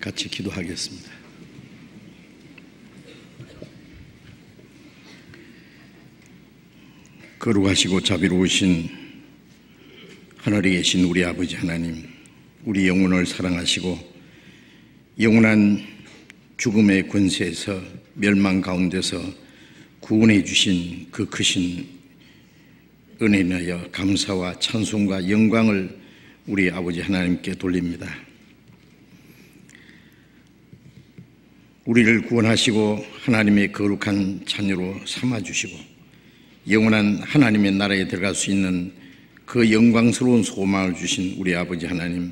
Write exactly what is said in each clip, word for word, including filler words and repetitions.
같이 기도하겠습니다. 거룩하시고 자비로우신 하늘에 계신 우리 아버지 하나님, 우리 영혼을 사랑하시고 영원한 죽음의 권세에서 멸망 가운데서 구원해 주신 그 크신 은혜에 인하여 감사와 찬송과 영광을 우리 아버지 하나님께 돌립니다. 우리를 구원하시고 하나님의 거룩한 자녀로 삼아주시고 영원한 하나님의 나라에 들어갈 수 있는 그 영광스러운 소망을 주신 우리 아버지 하나님,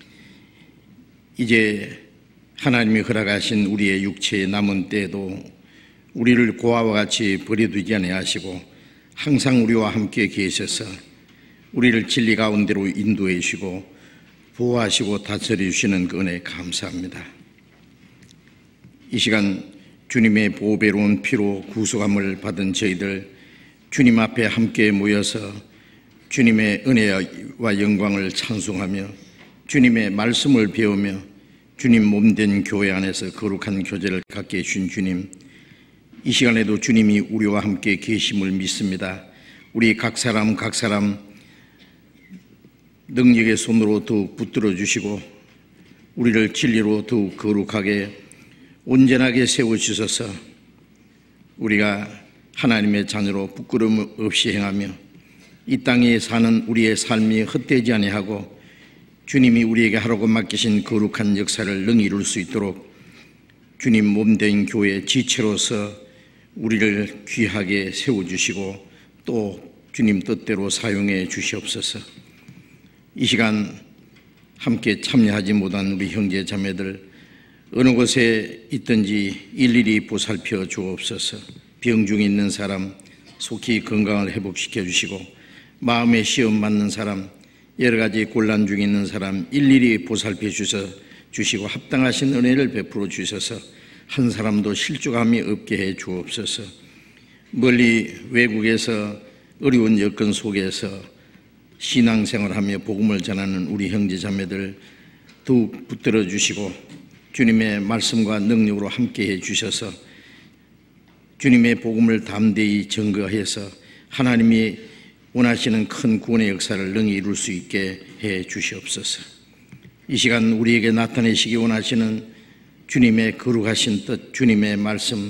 이제 하나님이 허락하신 우리의 육체의 남은 때에도 우리를 고아와 같이 버려두지 아니하시고 항상 우리와 함께 계셔서 우리를 진리 가운데로 인도해 주시고 보호하시고 다스려 주시는 그 은혜 감사합니다. 이 시간 주님의 보배로운 피로 구속함을 받은 저희들 주님 앞에 함께 모여서 주님의 은혜와 영광을 찬송하며 주님의 말씀을 배우며 주님 몸된 교회 안에서 거룩한 교제를 갖게 해주신 주님, 이 시간에도 주님이 우리와 함께 계심을 믿습니다. 우리 각 사람 각 사람 능력의 손으로 더욱 붙들어 주시고 우리를 진리로 더욱 거룩하게 온전하게 세워주셔서 우리가 하나님의 자녀로 부끄러움 없이 행하며 이 땅에 사는 우리의 삶이 헛되지 아니하고 주님이 우리에게 하라고 맡기신 거룩한 역사를 능히 이룰 수 있도록 주님 몸된 교회 지체로서 우리를 귀하게 세워주시고 또 주님 뜻대로 사용해 주시옵소서. 이 시간 함께 참여하지 못한 우리 형제 자매들 어느 곳에 있든지 일일이 보살펴 주옵소서. 병중에 있는 사람 속히 건강을 회복시켜 주시고 마음의 시험 맞는 사람 여러 가지 곤란 중에 있는 사람 일일이 보살펴 주셔 주시고 합당하신 은혜를 베풀어 주셔서 한 사람도 실족함이 없게 해 주옵소서. 멀리 외국에서 어려운 여건 속에서 신앙생활하며 복음을 전하는 우리 형제 자매들 더욱 붙들어 주시고 주님의 말씀과 능력으로 함께 해 주셔서 주님의 복음을 담대히 증거해서 하나님이 원하시는 큰 구원의 역사를 능히 이룰 수 있게 해 주시옵소서. 이 시간 우리에게 나타내시기 원하시는 주님의 거룩하신 뜻, 주님의 말씀,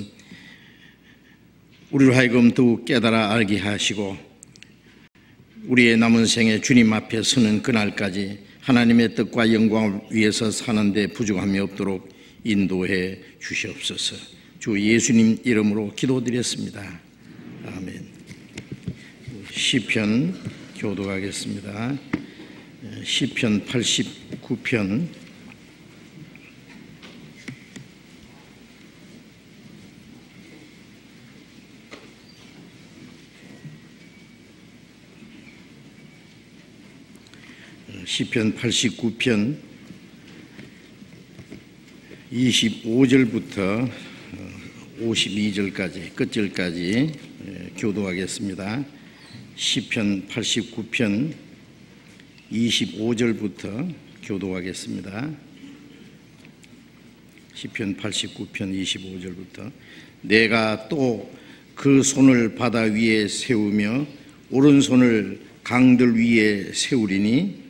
우리로 하여금 더욱 깨달아 알게 하시고 우리의 남은 생에 주님 앞에 서는 그날까지 하나님의 뜻과 영광을 위해서 사는데 부족함이 없도록 인도해 주시옵소서. 주 예수님 이름으로 기도드렸습니다. 아멘. 시편 교독하겠습니다. 시편 팔십구 편 시편 팔십구 편 이십오 절부터 오십이 절까지 끝절까지 교도하겠습니다. 시편 팔십구 편 이십오 절부터 교도하겠습니다. 시편 팔십구 편 이십오 절부터 내가 또 그 손을 바다 위에 세우며 오른손을 강들 위에 세우리니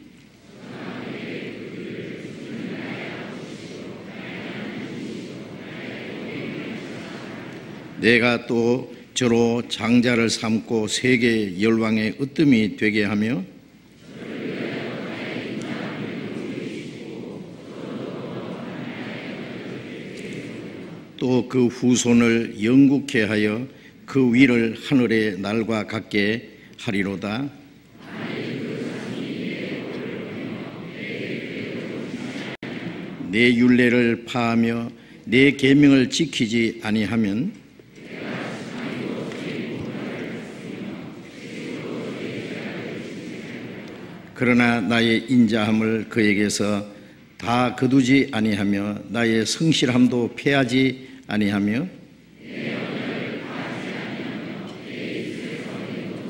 내가 또 저로 장자를 삼고 세계 열왕의 으뜸이 되게 하며 또 그 후손을 영국케 하여 그 위를 하늘의 날과 같게 하리로다. 내 율례를 파하며 내 계명을 지키지 아니하면 그러나 나의 인자함을 그에게서 다 거두지 아니하며 나의 성실함도 패하지 아니하며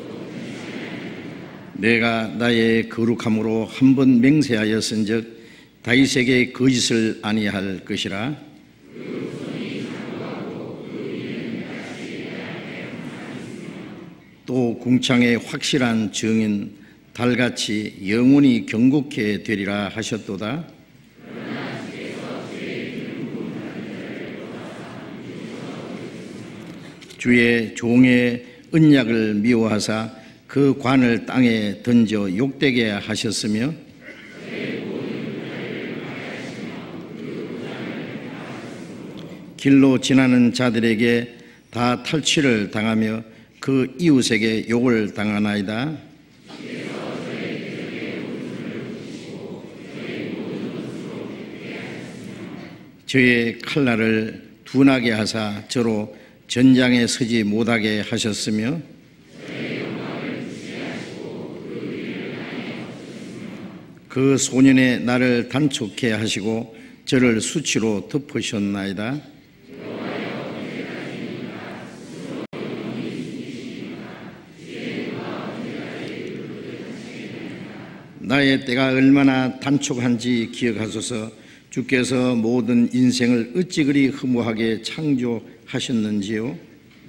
내가 나의 거룩함으로 한 번 맹세하였은즉 다윗에게 거짓을 아니할 것이라. 또 궁창의 확실한 증인 달같이 영원히 경고케 되리라 하셨도다. 주의 종의 언약을 미워하사 그 관을 땅에 던져 욕되게 하셨으며 길로 지나는 자들에게 다 탈취를 당하며 그 이웃에게 욕을 당하나이다. 저의 칼날을 둔하게 하사 저로 전장에 서지 못하게 하셨으며 그 소년의 나를 단촉해 하시고 저를 수치로 덮으셨나이다. 나의 때가 얼마나 단촉한지 기억하소서. 주께서 모든 인생을 어찌 그리 허무하게 창조하셨는지요.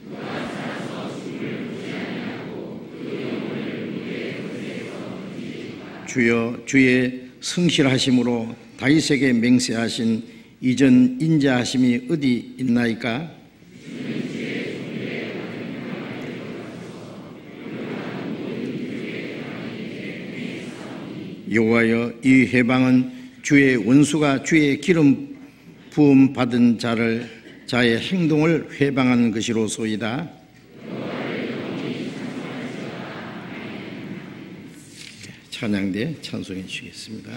주여, 주의 성실하심으로 다윗에게 맹세하신 이전 인자하심이 어디 있나이까? 여호와여, 이 회방은 주의 원수가 주의 기름 부음 받은 자를 자의 행동을 회방한 것이로소이다. 찬양대 찬송해 주시겠습니다.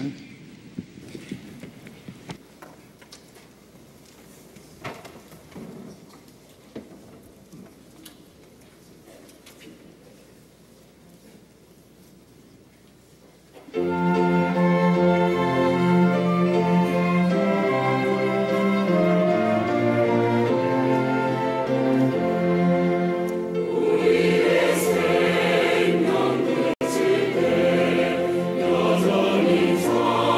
우리의 생명 끝일 때 여전히 서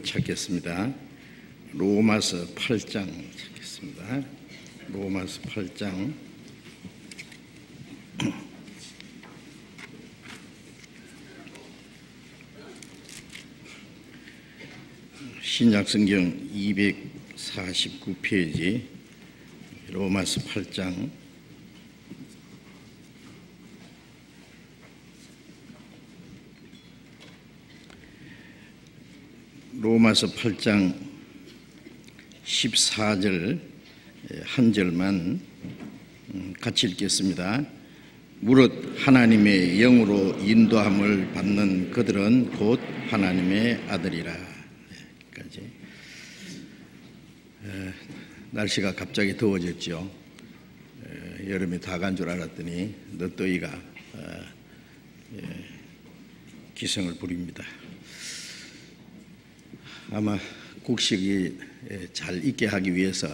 찾겠습니다. 로마서 팔 장 찾겠습니다. 로마서 팔 장. 신약성경 이백사십구 페이지 로마서 팔 장. 로마서 팔 장 십사 절 한 절만 같이 읽겠습니다. 무릇 하나님의 영으로 인도함을 받는 그들은 곧 하나님의 아들이라. 여기까지. 날씨가 갑자기 더워졌죠. 여름이 다 간 줄 알았더니 늦더위가 기승을 부립니다. 아마 곡식이 잘 익게 하기 위해서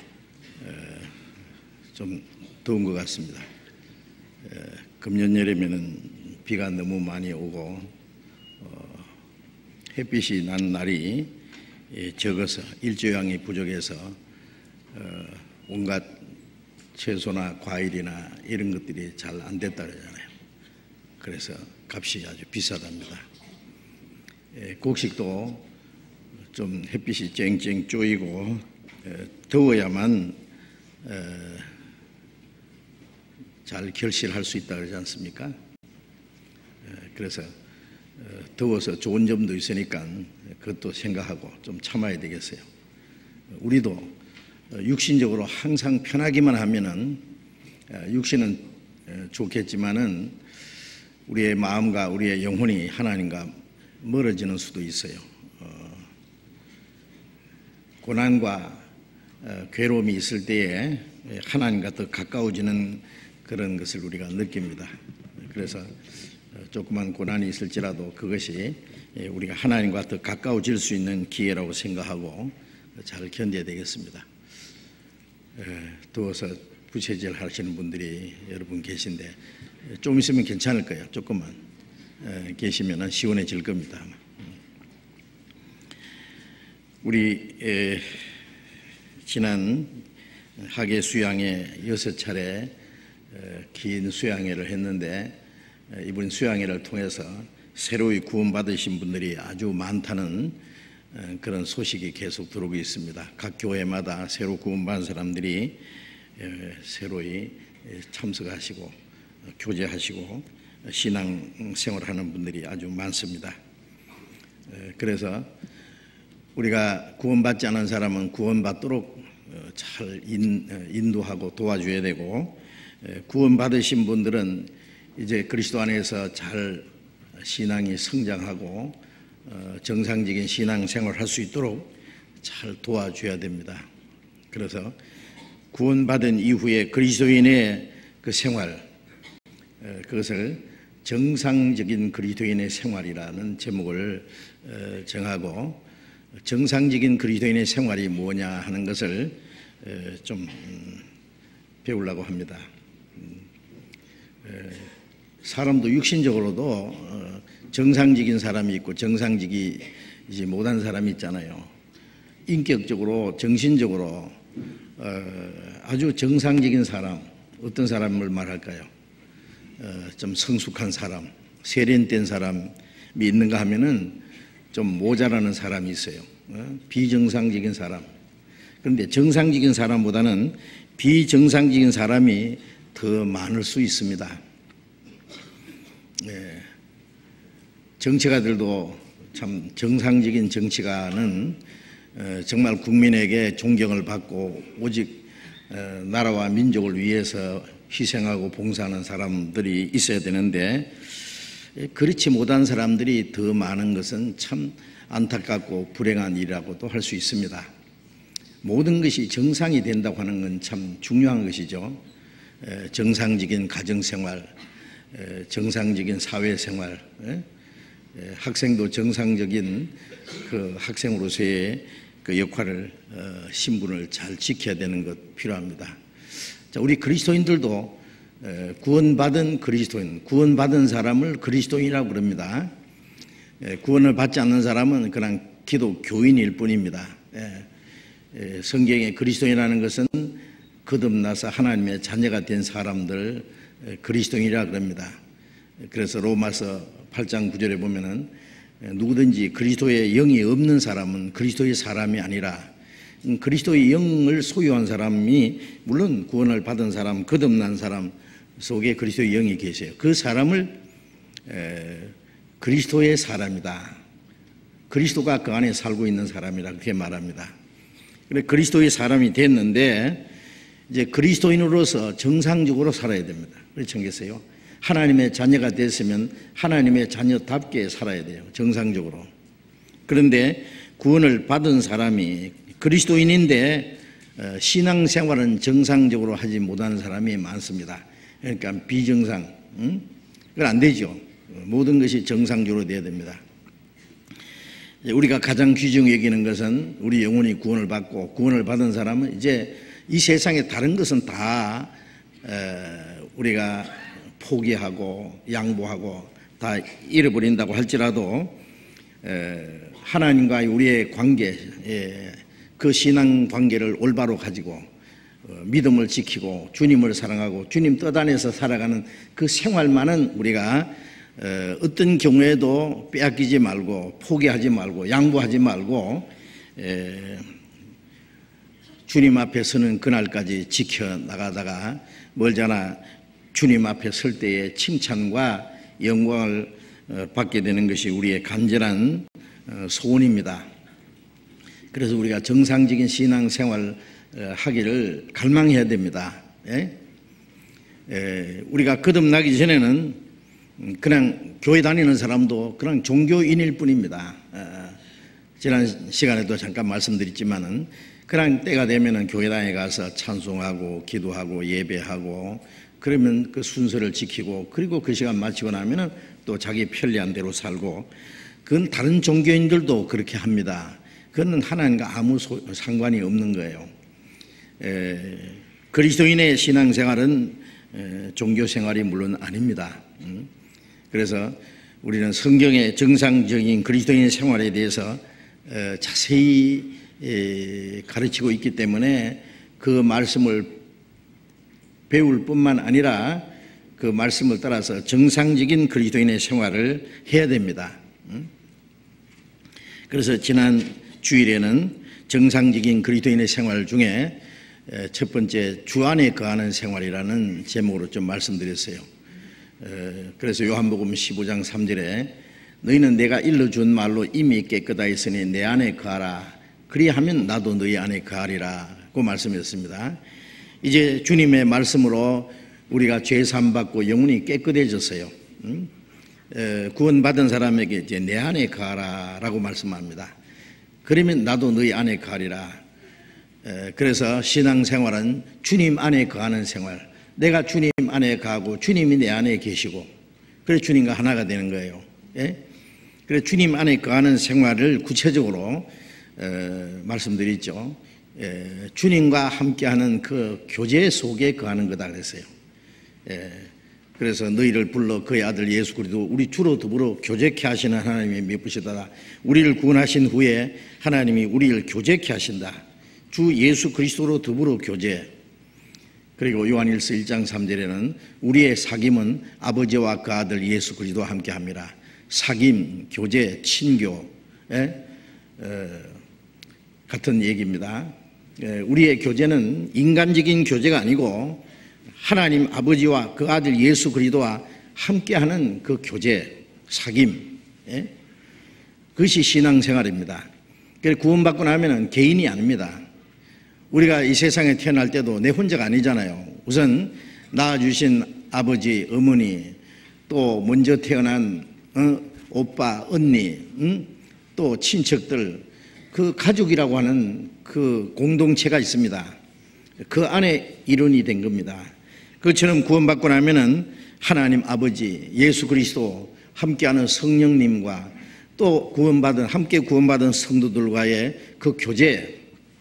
좀 더운 것 같습니다. 금년 여름에는 비가 너무 많이 오고 햇빛이 난 날이 적어서 일조량이 부족해서 온갖 채소나 과일이나 이런 것들이 잘 안 됐다 그러잖아요. 그래서 값이 아주 비싸답니다. 곡식도 좀 햇빛이 쨍쨍 쪼이고 더워야만 잘 결실할 수 있다 그러지 않습니까? 그래서 더워서 좋은 점도 있으니까 그것도 생각하고 좀 참아야 되겠어요. 우리도 육신적으로 항상 편하기만 하면은 육신은 좋겠지만은 우리의 마음과 우리의 영혼이 하나님과 멀어지는 수도 있어요. 고난과 괴로움이 있을 때에 하나님과 더 가까워지는 그런 것을 우리가 느낍니다. 그래서 조그만 고난이 있을지라도 그것이 우리가 하나님과 더 가까워질 수 있는 기회라고 생각하고 잘 견뎌야 되겠습니다. 더워서 부채질 하시는 분들이 여러분 계신데 좀 있으면 괜찮을 거예요. 조금만 계시면 시원해질 겁니다. 우리 에, 지난 학예 수양회 여섯 차례 에, 긴 수양회를 했는데 에, 이번 수양회를 통해서 새로이 구원받으신 분들이 아주 많다는 에, 그런 소식이 계속 들어오고 있습니다. 각 교회마다 새로 구원받은 사람들이 에, 새로이 참석하시고 어, 교제하시고 신앙 생활하는 분들이 아주 많습니다. 에, 그래서 우리가 구원받지 않은 사람은 구원받도록 잘 인도하고 도와줘야 되고, 구원받으신 분들은 이제 그리스도 안에서 잘 신앙이 성장하고 정상적인 신앙 생활을 할 수 있도록 잘 도와줘야 됩니다. 그래서 구원받은 이후에 그리스도인의 그 생활, 그것을 정상적인 그리스도인의 생활이라는 제목을 정하고, 정상적인 그리스도인의 생활이 뭐냐 하는 것을 좀 배우려고 합니다. 사람도 육신적으로도 정상적인 사람이 있고 정상적이지 못한 사람이 있잖아요. 인격적으로, 정신적으로 아주 정상적인 사람, 어떤 사람을 말할까요? 좀 성숙한 사람, 세련된 사람이 있는가 하면은 좀 모자라는 사람이 있어요. 비정상적인 사람. 그런데 정상적인 사람보다는 비정상적인 사람이 더 많을 수 있습니다. 예. 정치가들도 참 정상적인 정치가는 정말 국민에게 존경을 받고 오직 나라와 민족을 위해서 희생하고 봉사하는 사람들이 있어야 되는데, 그렇지 못한 사람들이 더 많은 것은 참 안타깝고 불행한 일이라고도 할 수 있습니다. 모든 것이 정상이 된다고 하는 건 참 중요한 것이죠. 정상적인 가정생활, 정상적인 사회생활, 학생도 정상적인 그 학생으로서의 그 역할을, 신분을 잘 지켜야 되는 것 필요합니다. 자, 우리 그리스도인들도 구원받은 그리스도인, 구원받은 사람을 그리스도인이라고 부릅니다. 구원을 받지 않는 사람은 그냥 기독교인일 뿐입니다. 예. 예, 성경에 그리스도인이라는 것은 거듭나서 하나님의 자녀가 된 사람들 그리스도인이라 그럽니다. 그래서 로마서 팔 장 구 절에 보면은 누구든지 그리스도의 영이 없는 사람은 그리스도의 사람이 아니라, 그리스도의 영을 소유한 사람이, 물론 구원을 받은 사람, 거듭난 사람 속에 그리스도의 영이 계세요. 그 사람을 에, 그리스도의 사람이다, 그리스도가 그 안에 살고 있는 사람이라 그렇게 말합니다. 그래, 그리스도의 사람이 됐는데 이제 그리스도인으로서 정상적으로 살아야 됩니다. 그렇게 정했어요. 하나님의 자녀가 됐으면 하나님의 자녀답게 살아야 돼요, 정상적으로. 그런데 구원을 받은 사람이 그리스도인인데 신앙생활은 정상적으로 하지 못하는 사람이 많습니다. 그러니까 비정상, 응? 그건 안 되죠. 모든 것이 정상적으로 돼야 됩니다. 우리가 가장 귀중히 여기는 것은 우리 영혼이 구원을 받고, 구원을 받은 사람은 이제 이 세상의 다른 것은 다 우리가 포기하고 양보하고 다 잃어버린다고 할지라도 하나님과의 우리의 관계, 그 신앙 관계를 올바로 가지고 믿음을 지키고 주님을 사랑하고 주님 뜻 안에서 살아가는 그 생활만은 우리가 어떤 경우에도 빼앗기지 말고 포기하지 말고 양보하지 말고 주님 앞에 서는 그날까지 지켜나가다가 멀잖아 주님 앞에 설 때의 칭찬과 영광을 받게 되는 것이 우리의 간절한 소원입니다. 그래서 우리가 정상적인 신앙생활 하기를 갈망해야 됩니다. 예? 예, 우리가 거듭나기 전에는 그냥 교회 다니는 사람도 그냥 종교인일 뿐입니다. 어, 지난 시간에도 잠깐 말씀드렸지만은 그냥 때가 되면은 교회당에 가서 찬송하고 기도하고 예배하고 그러면 그 순서를 지키고, 그리고 그 시간 마치고 나면은 또 자기 편리한 대로 살고, 그건 다른 종교인들도 그렇게 합니다. 그건 하나님과 아무 소, 상관이 없는 거예요. 에, 그리스도인의 신앙생활은 에, 종교생활이 물론 아닙니다. 음? 그래서 우리는 성경의 정상적인 그리스도인의 생활에 대해서 에, 자세히 에, 가르치고 있기 때문에 그 말씀을 배울 뿐만 아니라 그 말씀을 따라서 정상적인 그리스도인의 생활을 해야 됩니다. 그래서 지난 주일에는 정상적인 그리스도인의 생활 중에 첫 번째 주 안에 거하는 생활이라는 제목으로 좀 말씀드렸어요. 그래서 요한복음 십오 장 삼 절에 너희는 내가 일러준 말로 이미 깨끗하 있으니 내 안에 거하라, 그리하면 나도 너희 안에 거하리라 고 말씀했습니다. 이제 주님의 말씀으로 우리가 죄 사함 받고 영혼이 깨끗해졌어요. 음? 에, 구원받은 사람에게 이제 내 안에 거하라라고 말씀합니다. 그러면 나도 너희 안에 거하리라. 에, 그래서 신앙생활은 주님 안에 거하는 생활. 내가 주님 안에 거하고 주님이 내 안에 계시고, 그래 주님과 하나가 되는 거예요. 예? 그래 주님 안에 거하는 생활을 구체적으로 에, 말씀드렸죠. 예, 주님과 함께하는 그 교제 속에 거하는 거다 그랬어요. 예, 그래서 너희를 불러 그의 아들 예수 그리스도 우리 주로 더불어 교제케 하시는 하나님이 미쁘시다. 우리를 구원하신 후에 하나님이 우리를 교제케 하신다. 주 예수 그리스도로 더불어 교제. 그리고 요한일서 일 장 삼 절에는 우리의 사귐은 아버지와 그 아들 예수 그리스도와 함께합니다. 사귐, 교제, 친교, 예? 어, 같은 얘기입니다. 우리의 교제는 인간적인 교제가 아니고 하나님 아버지와 그 아들 예수 그리스도와 함께하는 그 교제, 사귐, 예? 그것이 신앙생활입니다. 구원받고 나면 개인이 아닙니다. 우리가 이 세상에 태어날 때도 내 혼자가 아니잖아요. 우선 낳아주신 아버지, 어머니, 또 먼저 태어난 어, 오빠, 언니, 응? 또 친척들, 그 가족이라고 하는 그 공동체가 있습니다. 그 안에 일원이 된 겁니다. 그처럼 구원받고 나면은 하나님 아버지, 예수 그리스도, 함께하는 성령님과 또 구원받은, 함께 구원받은 성도들과의 그 교제.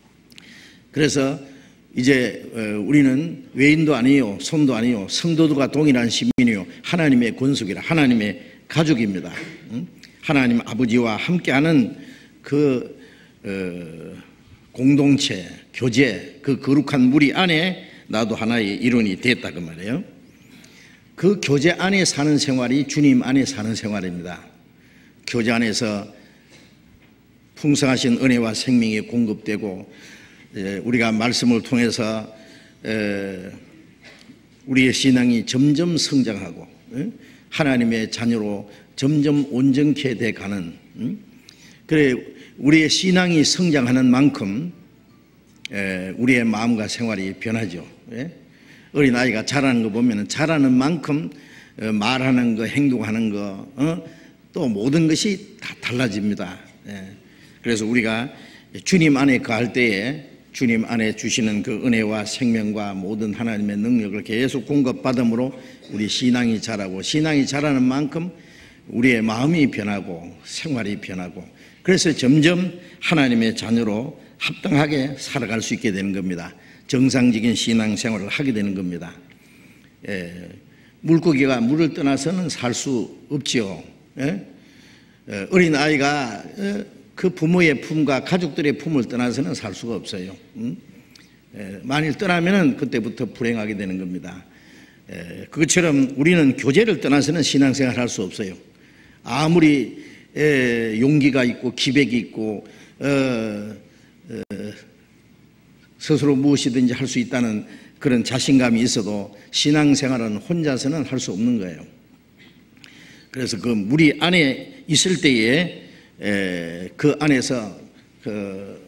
그래서 이제 우리는 외인도 아니요, 손도 아니요, 성도들과 동일한 시민이요, 하나님의 권속이라, 하나님의 가족입니다. 하나님 아버지와 함께하는 그 어, 공동체, 교제, 그 거룩한 무리 안에 나도 하나의 일원이 됐다 그 말이에요. 그 교제 안에 사는 생활이 주님 안에 사는 생활입니다. 교제 안에서 풍성하신 은혜와 생명이 공급되고 우리가 말씀을 통해서 우리의 신앙이 점점 성장하고 하나님의 자녀로 점점 온전케 돼가는, 그래 우리의 신앙이 성장하는 만큼 우리의 마음과 생활이 변하죠. 어린아이가 자라는 거 보면 자라는 만큼 말하는 거, 행동하는 거, 또 모든 것이 다 달라집니다. 그래서 우리가 주님 안에 거할 때에 주님 안에 주시는 그 은혜와 생명과 모든 하나님의 능력을 계속 공급받음으로 우리 신앙이 자라고, 신앙이 자라는 만큼 우리의 마음이 변하고 생활이 변하고, 그래서 점점 하나님의 자녀로 합당하게 살아갈 수 있게 되는 겁니다. 정상적인 신앙생활을 하게 되는 겁니다. 예, 물고기가 물을 떠나서는 살 수 없지요. 예? 예, 어린아이가 그 부모의 품과 가족들의 품을 떠나서는 살 수가 없어요. 음? 예, 만일 떠나면 그때부터 불행하게 되는 겁니다. 예, 그것처럼 우리는 교제를 떠나서는 신앙생활 할 수 없어요. 아무리 예, 용기가 있고 기백이 있고 어, 어, 스스로 무엇이든지 할 수 있다는 그런 자신감이 있어도 신앙생활은 혼자서는 할 수 없는 거예요. 그래서 그 무리 안에 있을 때에 에, 그 안에서 그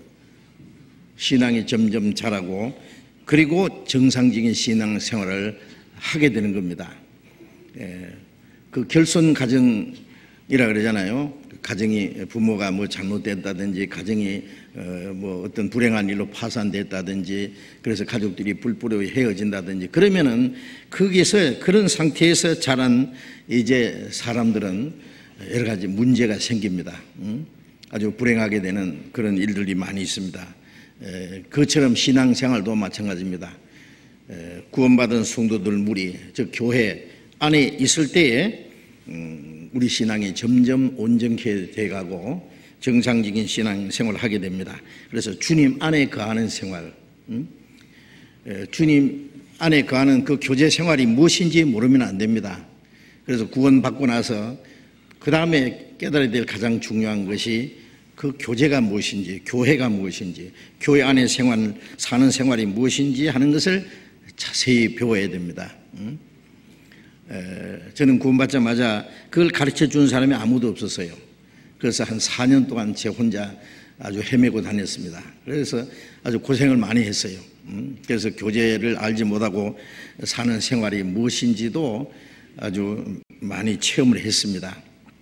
신앙이 점점 자라고, 그리고 정상적인 신앙생활을 하게 되는 겁니다. 에, 그 결손 가정이라 그러잖아요. 가정이 부모가 뭐 잘못됐다든지 가정이 어, 뭐 어떤 불행한 일로 파산됐다든지, 그래서 가족들이 뿔뿔이 헤어진다든지, 그러면은 거기서 그런 상태에서 자란 이제 사람들은 여러 가지 문제가 생깁니다. 음? 아주 불행하게 되는 그런 일들이 많이 있습니다. 에, 그처럼 신앙생활도 마찬가지입니다. 에, 구원받은 성도들 무리, 즉 교회 안에 있을 때에 음, 우리 신앙이 점점 온전케 돼가고 정상적인 신앙생활을 하게 됩니다. 그래서 주님 안에 거하는 생활, 음? 에, 주님 안에 거하는 그 교제 생활이 무엇인지 모르면 안 됩니다. 그래서 구원받고 나서 그 다음에 깨달아야 될 가장 중요한 것이 그 교제가 무엇인지, 교회가 무엇인지, 교회 안에 생활, 사는 생활이 무엇인지 하는 것을 자세히 배워야 됩니다. 음? 에, 저는 구원받자마자 그걸 가르쳐 준 사람이 아무도 없었어요. 그래서 한 사 년 동안 제 혼자 아주 헤매고 다녔습니다. 그래서 아주 고생을 많이 했어요. 음? 그래서 교제를 알지 못하고 사는 생활이 무엇인지도 아주 많이 체험을 했습니다.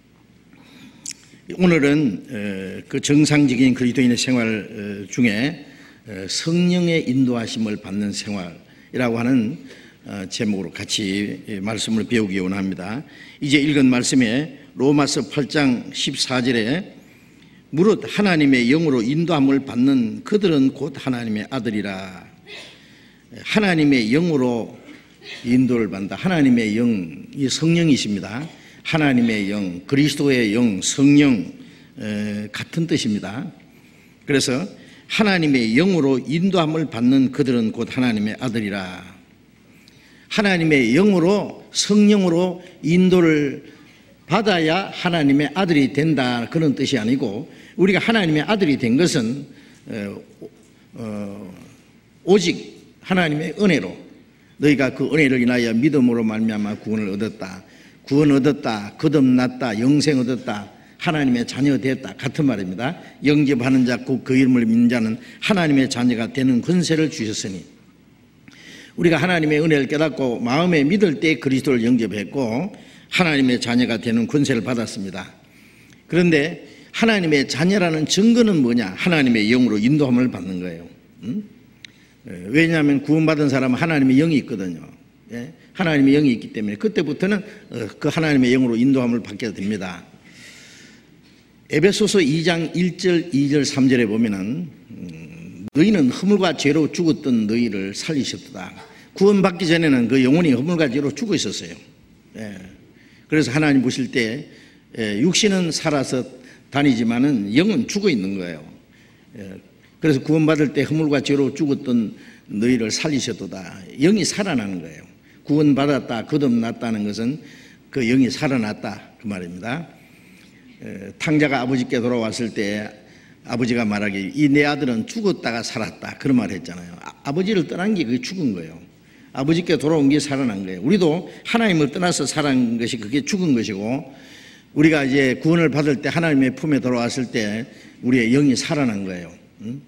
오늘은 그 정상적인 그리스도인의 생활 중에 성령의 인도하심을 받는 생활이라고 하는 제목으로 같이 말씀을 배우기 원합니다. 이제 읽은 말씀에 로마서 팔 장 십사 절에 무릇 하나님의 영으로 인도함을 받는 그들은 곧 하나님의 아들이라. 하나님의 영으로 인도를 받는다. 하나님의 영이 성령이십니다. 하나님의 영, 그리스도의 영, 성령 같은 뜻입니다. 그래서 하나님의 영으로 인도함을 받는 그들은 곧 하나님의 아들이라. 하나님의 영으로, 성령으로 인도를 받아야 하나님의 아들이 된다, 그런 뜻이 아니고, 우리가 하나님의 아들이 된 것은 오직 하나님의 은혜로, 너희가 그 은혜를 인하여 믿음으로 말미암아 구원을 얻었다, 구원 얻었다, 거듭났다, 영생 얻었다, 하나님의 자녀 됐다, 같은 말입니다. 영접하는 자, 곧 그 이름을 믿는 자는 하나님의 자녀가 되는 권세를 주셨으니, 우리가 하나님의 은혜를 깨닫고 마음에 믿을 때 그리스도를 영접했고 하나님의 자녀가 되는 권세를 받았습니다. 그런데 하나님의 자녀라는 증거는 뭐냐? 하나님의 영으로 인도함을 받는 거예요. 음? 왜냐하면 구원받은 사람은 하나님의 영이 있거든요. 예? 하나님의 영이 있기 때문에 그때부터는 그 하나님의 영으로 인도함을 받게 됩니다. 에베소서 이 장 일 절, 이 절, 삼 절에 보면은 음, 너희는 허물과 죄로 죽었던 너희를 살리셨다. 구원받기 전에는 그 영혼이 허물과 죄로 죽어 있었어요. 예. 그래서 하나님 보실 때 예, 육신은 살아서 다니지만은 영은 죽어 있는 거예요. 그래서 구원받을 때 허물과 죄로 죽었던 너희를 살리셨도다. 영이 살아나는 거예요. 구원받았다, 거듭났다는 것은 그 영이 살아났다 그 말입니다. 탕자가 아버지께 돌아왔을 때 아버지가 말하기 이 내 아들은 죽었다가 살았다 그런 말 했잖아요. 아버지를 떠난 게 그게 죽은 거예요. 아버지께 돌아온 게 살아난 거예요. 우리도 하나님을 떠나서 살아난 것이 그게 죽은 것이고, 우리가 이제 구원을 받을 때 하나님의 품에 돌아왔을 때 우리의 영이 살아난 거예요. 응?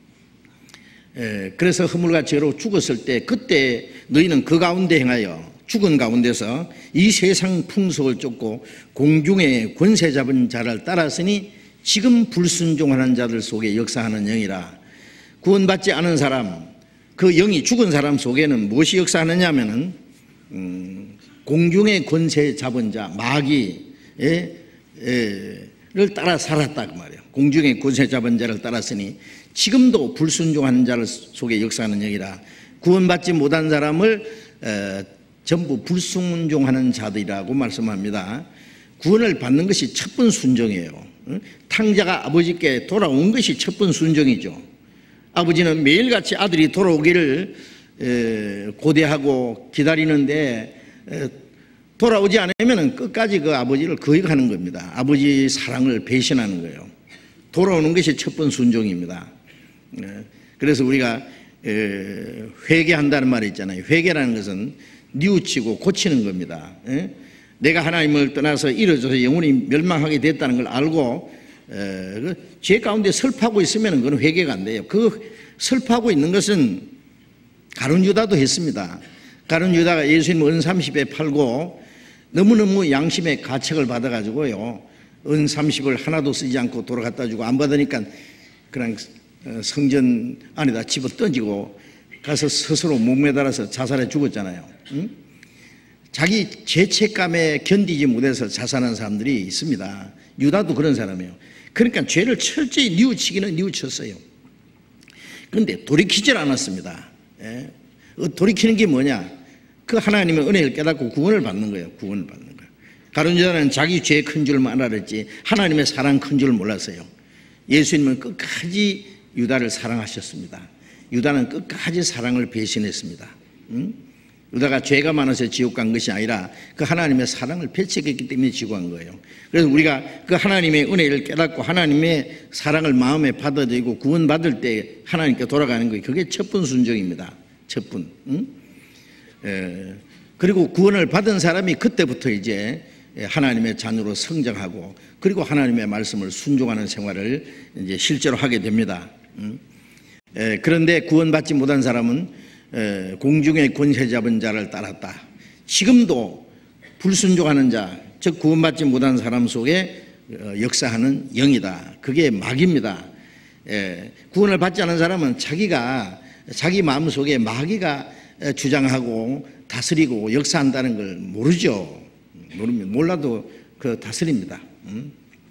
에, 그래서 허물과 죄로 죽었을 때 그때 너희는 그 가운데 행하여 죽은 가운데서 이 세상 풍속을 쫓고 공중의 권세 잡은 자를 따랐으니 지금 불순종하는 자들 속에 역사하는 영이라. 구원받지 않은 사람, 그 영이 죽은 사람 속에는 무엇이 역사하느냐 하면은 음, 공중의 권세 잡은 자, 마귀를 따라 살았다 그 말이에요. 공중의 권세 잡은 자를 따랐으니 지금도 불순종하는 자를 속에 역사하는 영이라. 구원받지 못한 사람을 에, 전부 불순종하는 자들이라고 말씀합니다. 구원을 받는 것이 첫번 순종이에요. 탕자가 아버지께 돌아온 것이 첫번 순종이죠. 아버지는 매일같이 아들이 돌아오기를 고대하고 기다리는데 돌아오지 않으면 끝까지 그 아버지를 거역하는 겁니다. 아버지 사랑을 배신하는 거예요. 돌아오는 것이 첫번 순종입니다. 그래서 우리가 회개한다는 말이 있잖아요. 회개라는 것은 뉘우치고 고치는 겁니다. 내가 하나님을 떠나서 이뤄져서 영혼이 멸망하게 됐다는 걸 알고 죄 가운데 설파하고 있으면 그건 회개가 안 돼요. 그 설파하고 있는 것은 가룟 유다도 했습니다. 가룟 유다가 예수님 은 삼십에 팔고 너무너무 양심의 가책을 받아가지고요, 은 삼십을 하나도 쓰지 않고 돌아갔다 주고 안 받으니까 그냥 성전 안에다 집어 던지고 가서 스스로 목매달아서 자살해 죽었잖아요. 응? 자기 죄책감에 견디지 못해서 자살한 사람들이 있습니다. 유다도 그런 사람이에요. 그러니까 죄를 철저히 뉘우치기는 뉘우쳤어요. 그런데 돌이키질 않았습니다. 예? 돌이키는 게 뭐냐? 그 하나님의 은혜를 깨닫고 구원을 받는 거예요. 구원을 받는 거예요. 가룟 유다는 자기 죄 큰 줄만 알았지 하나님의 사랑 큰 줄 몰랐어요. 예수님은 끝까지 유다를 사랑하셨습니다. 유다는 끝까지 사랑을 배신했습니다. 응? 유다가 죄가 많아서 지옥 간 것이 아니라 그 하나님의 사랑을 배척했기 때문에 지옥 간 거예요. 그래서 우리가 그 하나님의 은혜를 깨닫고 하나님의 사랑을 마음에 받아들이고 구원받을 때 하나님께 돌아가는 거예요. 그게 첫번 순종입니다. 첫번. 응? 에, 그리고 구원을 받은 사람이 그때부터 이제 하나님의 자녀로 성장하고 그리고 하나님의 말씀을 순종하는 생활을 이제 실제로 하게 됩니다. 응? 에, 그런데 구원받지 못한 사람은 에, 공중의 권세 잡은 자를 따랐다. 지금도 불순종하는 자, 즉 구원받지 못한 사람 속에 어, 역사하는 영이다. 그게 마귀입니다. 에, 구원을 받지 않은 사람은 자기가 자기 마음속에 마귀가 주장하고 다스리고 역사한다는 걸 모르죠. 모릅니다. 몰라도 그 다스립니다. 음?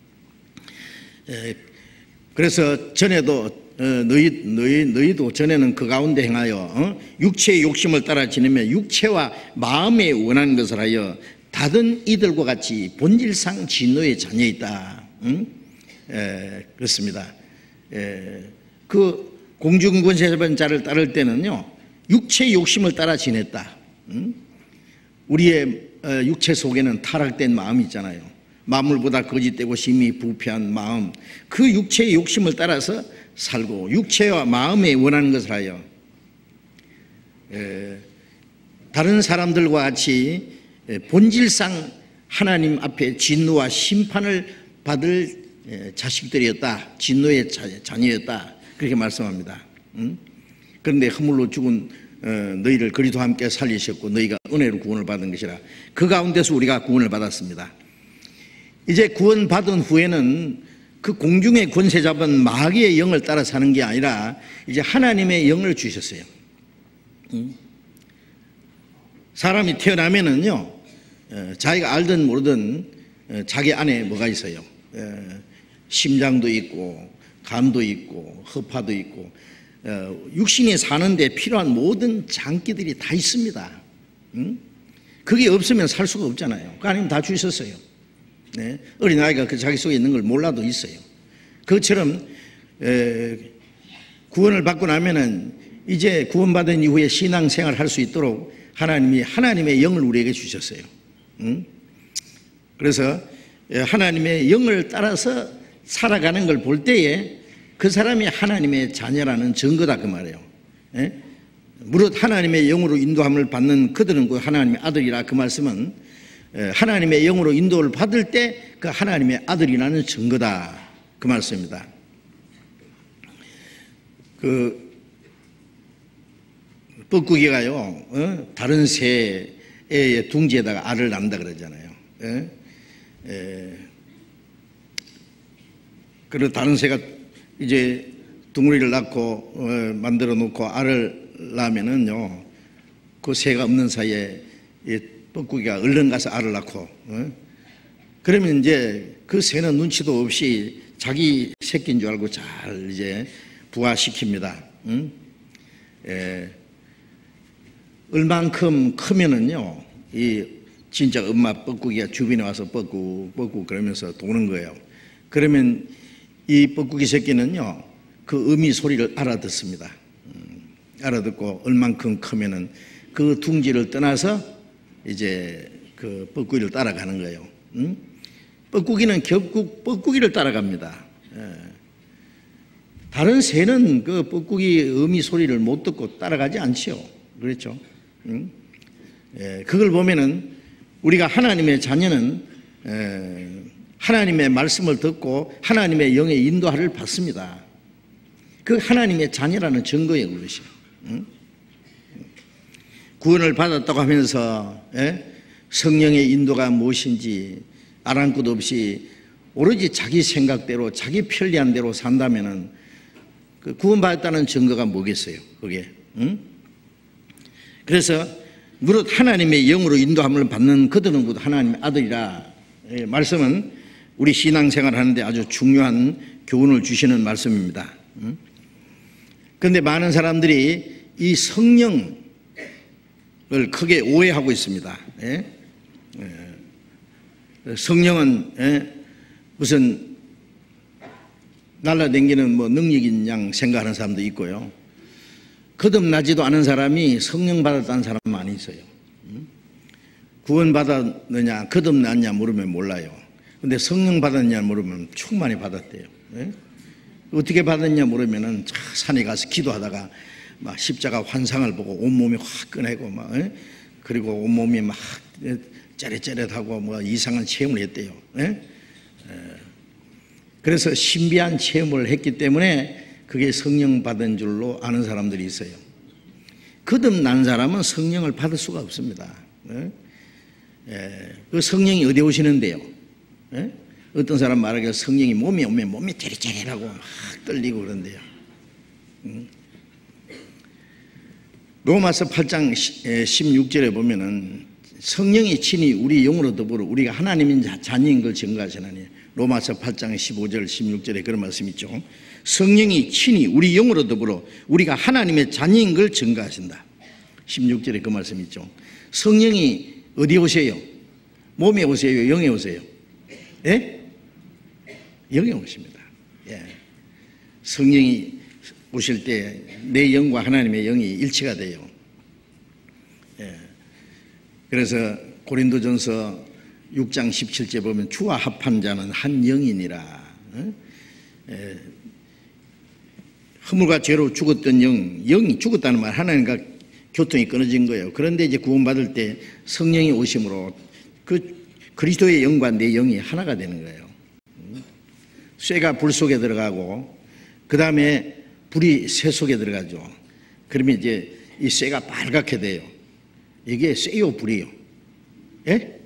에, 그래서 전에도 어, 너희, 너희, 너희도 전에는 그 가운데 행하여 어? 육체의 욕심을 따라 지내며 육체와 마음에 원하는 것을 하여 다른 이들과 같이 본질상 진노의 자녀이다. 응? 에, 그렇습니다. 에, 그 공중권세 잡은 자를 따를 때는요, 육체의 욕심을 따라 지냈다. 응? 우리의 어, 육체 속에는 타락된 마음이 있잖아요. 만물보다 거짓되고 심히 부패한 마음, 그 육체의 욕심을 따라서 살고 육체와 마음에 원하는 것을 하여 에, 다른 사람들과 같이 본질상 하나님 앞에 진노와 심판을 받을 에, 자식들이었다. 진노의 자, 자녀였다. 그렇게 말씀합니다. 응? 그런데 허물로 죽은 어, 너희를 그리스도와 함께 살리셨고 너희가 은혜로 구원을 받은 것이라. 그 가운데서 우리가 구원을 받았습니다. 이제 구원받은 후에는 그 공중의 권세 잡은 마귀의 영을 따라 사는 게 아니라 이제 하나님의 영을 주셨어요. 사람이 태어나면은요, 자기가 알든 모르든 자기 안에 뭐가 있어요. 심장도 있고 간도 있고 허파도 있고 육신이 사는데 필요한 모든 장기들이 다 있습니다. 그게 없으면 살 수가 없잖아요. 그 하나님 다 주셨어요. 네? 어린아이가 그 자기 속에 있는 걸 몰라도 있어요. 그것처럼 에, 구원을 받고 나면은 이제 구원받은 이후에 신앙생활을 할 수 있도록 하나님이 하나님의 영을 우리에게 주셨어요. 응? 그래서 하나님의 영을 따라서 살아가는 걸 볼 때에 그 사람이 하나님의 자녀라는 증거다 그 말이에요. 예? 무릇 하나님의 영으로 인도함을 받는 그들은 그 하나님의 아들이라 그 말씀은 하나님의 영으로 인도를 받을 때 그 하나님의 아들이라는 증거다 그 말씀입니다. 그 뻐꾸기가요 어? 다른 새의 둥지에다가 알을 낳는다 그러잖아요. 예? 예. 그리고 다른 새가 이제 둥우리를 낳고 어, 만들어 놓고 알을 낳으면은요 그 새가 없는 사이에 이 뻐꾸기가 얼른 가서 알을 낳고 어? 그러면 이제 그 새는 눈치도 없이 자기 새끼인 줄 알고 잘 이제 부화시킵니다. 응? 예. 얼만큼 크면은요 이 진짜 엄마 뻐꾸기가 주변에 와서 뻐꾸 뻐꾸 그러면서 도는 거예요. 그러면 이 뻐꾸기 새끼는요 그 어미 소리를 알아듣습니다. 음, 알아듣고 얼만큼 크면은 그 둥지를 떠나서 이제 그 뻐꾸기를 따라가는 거예요. 음? 뻐꾸기는 결국 뻐꾸기를 따라갑니다. 예. 다른 새는 그 뻐꾸기 어미 소리를 못 듣고 따라가지 않지요. 그렇죠? 음? 예, 그걸 보면은 우리가 하나님의 자녀는 에, 하나님의 말씀을 듣고 하나님의 영의 인도를 받습니다. 그 하나님의 자녀라는 증거예요, 그것이. 응? 구원을 받았다고 하면서 에? 성령의 인도가 무엇인지 아랑곳 없이 오로지 자기 생각대로 자기 편리한 대로 산다면은 그 구원받았다는 증거가 뭐겠어요, 그게? 응? 그래서 무릇 하나님의 영으로 인도함을 받는 그들은 곧 하나님의 아들이라. 예, 말씀은 우리 신앙생활 하는데 아주 중요한 교훈을 주시는 말씀입니다. 그런데 많은 사람들이 이 성령을 크게 오해하고 있습니다. 예? 예. 성령은 예? 무슨 날라다니는 뭐 능력인 양 생각하는 사람도 있고요. 거듭나지도 않은 사람이 성령 받았다는 사람 많이 있어요. 구원 받았느냐 거듭났냐 물으면 몰라요. 근데 성령 받았냐 물으면 충만히 받았대요. 네? 어떻게 받았냐 물으면은 산에 가서 기도하다가 막 십자가 환상을 보고 온몸이 확 꺼내고 막 네? 그리고 온몸이 막 째릿째릿하고 뭐 이상한 체험을 했대요. 네? 그래서 신비한 체험을 했기 때문에 그게 성령 받은 줄로 아는 사람들이 있어요. 거듭난 사람은 성령을 받을 수가 없습니다. 네? 예, 그 성령이 어디 오시는데요? 예? 어떤 사람 말하기에 성령이 몸에 오면 몸이 째릿째릿하고 막 떨리고 그런데요. 음. 로마서 팔 장 십육 절에 보면은 성령이 친히 우리 영으로 더불어 우리가 하나님인 자녀인 걸 증거하시나니 로마서 팔 장 십오 절 십육 절에 그런 말씀이 있죠. 성령이 친히 우리 영으로 더불어 우리가 하나님의 자녀인 걸 증거하신다. 십육 절에 그 말씀이 있죠. 성령이 어디 오세요? 몸에 오세요? 영에 오세요? 예? 영에 오십니다. 예. 성령이 오실 때 내 영과 하나님의 영이 일치가 돼요. 예. 그래서 고린도전서 육 장 십칠 절 보면 주와 합한 자는 한 영이니라. 예. 허물과 죄로 죽었던 영, 영이 죽었다는 말 하나님과 교통이 끊어진 거예요. 그런데 이제 구원받을 때 성령이 오심으로 그 그리스도의 영과 내 영이 하나가 되는 거예요. 쇠가 불 속에 들어가고 그 다음에 불이 쇠 속에 들어가죠. 그러면 이제 이 쇠가 빨갛게 돼요. 이게 쇠요 불이요? 예?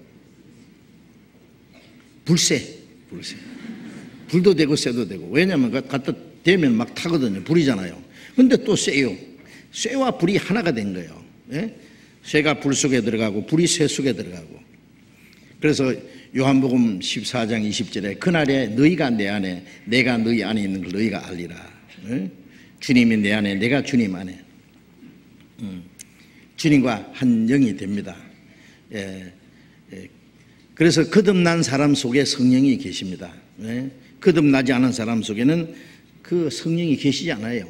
불쇠, 불쇠. 불도 되고 쇠도 되고. 왜냐하면 갖다 대면 막 타거든요. 불이잖아요. 근데 또 쇠요. 쇠와 불이 하나가 된 거예요. 예? 쇠가 불 속에 들어가고 불이 쇠 속에 들어가고. 그래서 요한복음 십사 장 이십 절에 그날에 너희가 내 안에 내가 너희 안에 있는 걸 너희가 알리라. 예? 주님이 내 안에 내가 주님 안에 음. 주님과 한 영이 됩니다. 예. 예. 그래서 거듭난 사람 속에 성령이 계십니다. 네? 거듭나지 않은 사람 속에는 그 성령이 계시지 않아요.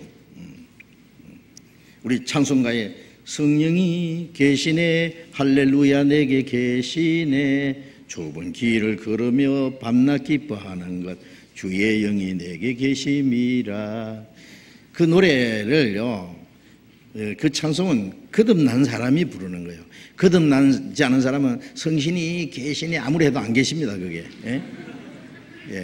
우리 찬송가에 성령이 계시네 할렐루야 내게 계시네 좁은 길을 걸으며 밤낮 기뻐하는 것 주의 영이 내게 계심이라. 그 노래를요, 그 찬송은 거듭난 사람이 부르는 거예요. 거듭나지 않은 사람은 성신이 계시니 아무리 해도 안 계십니다. 그게. 예? 예.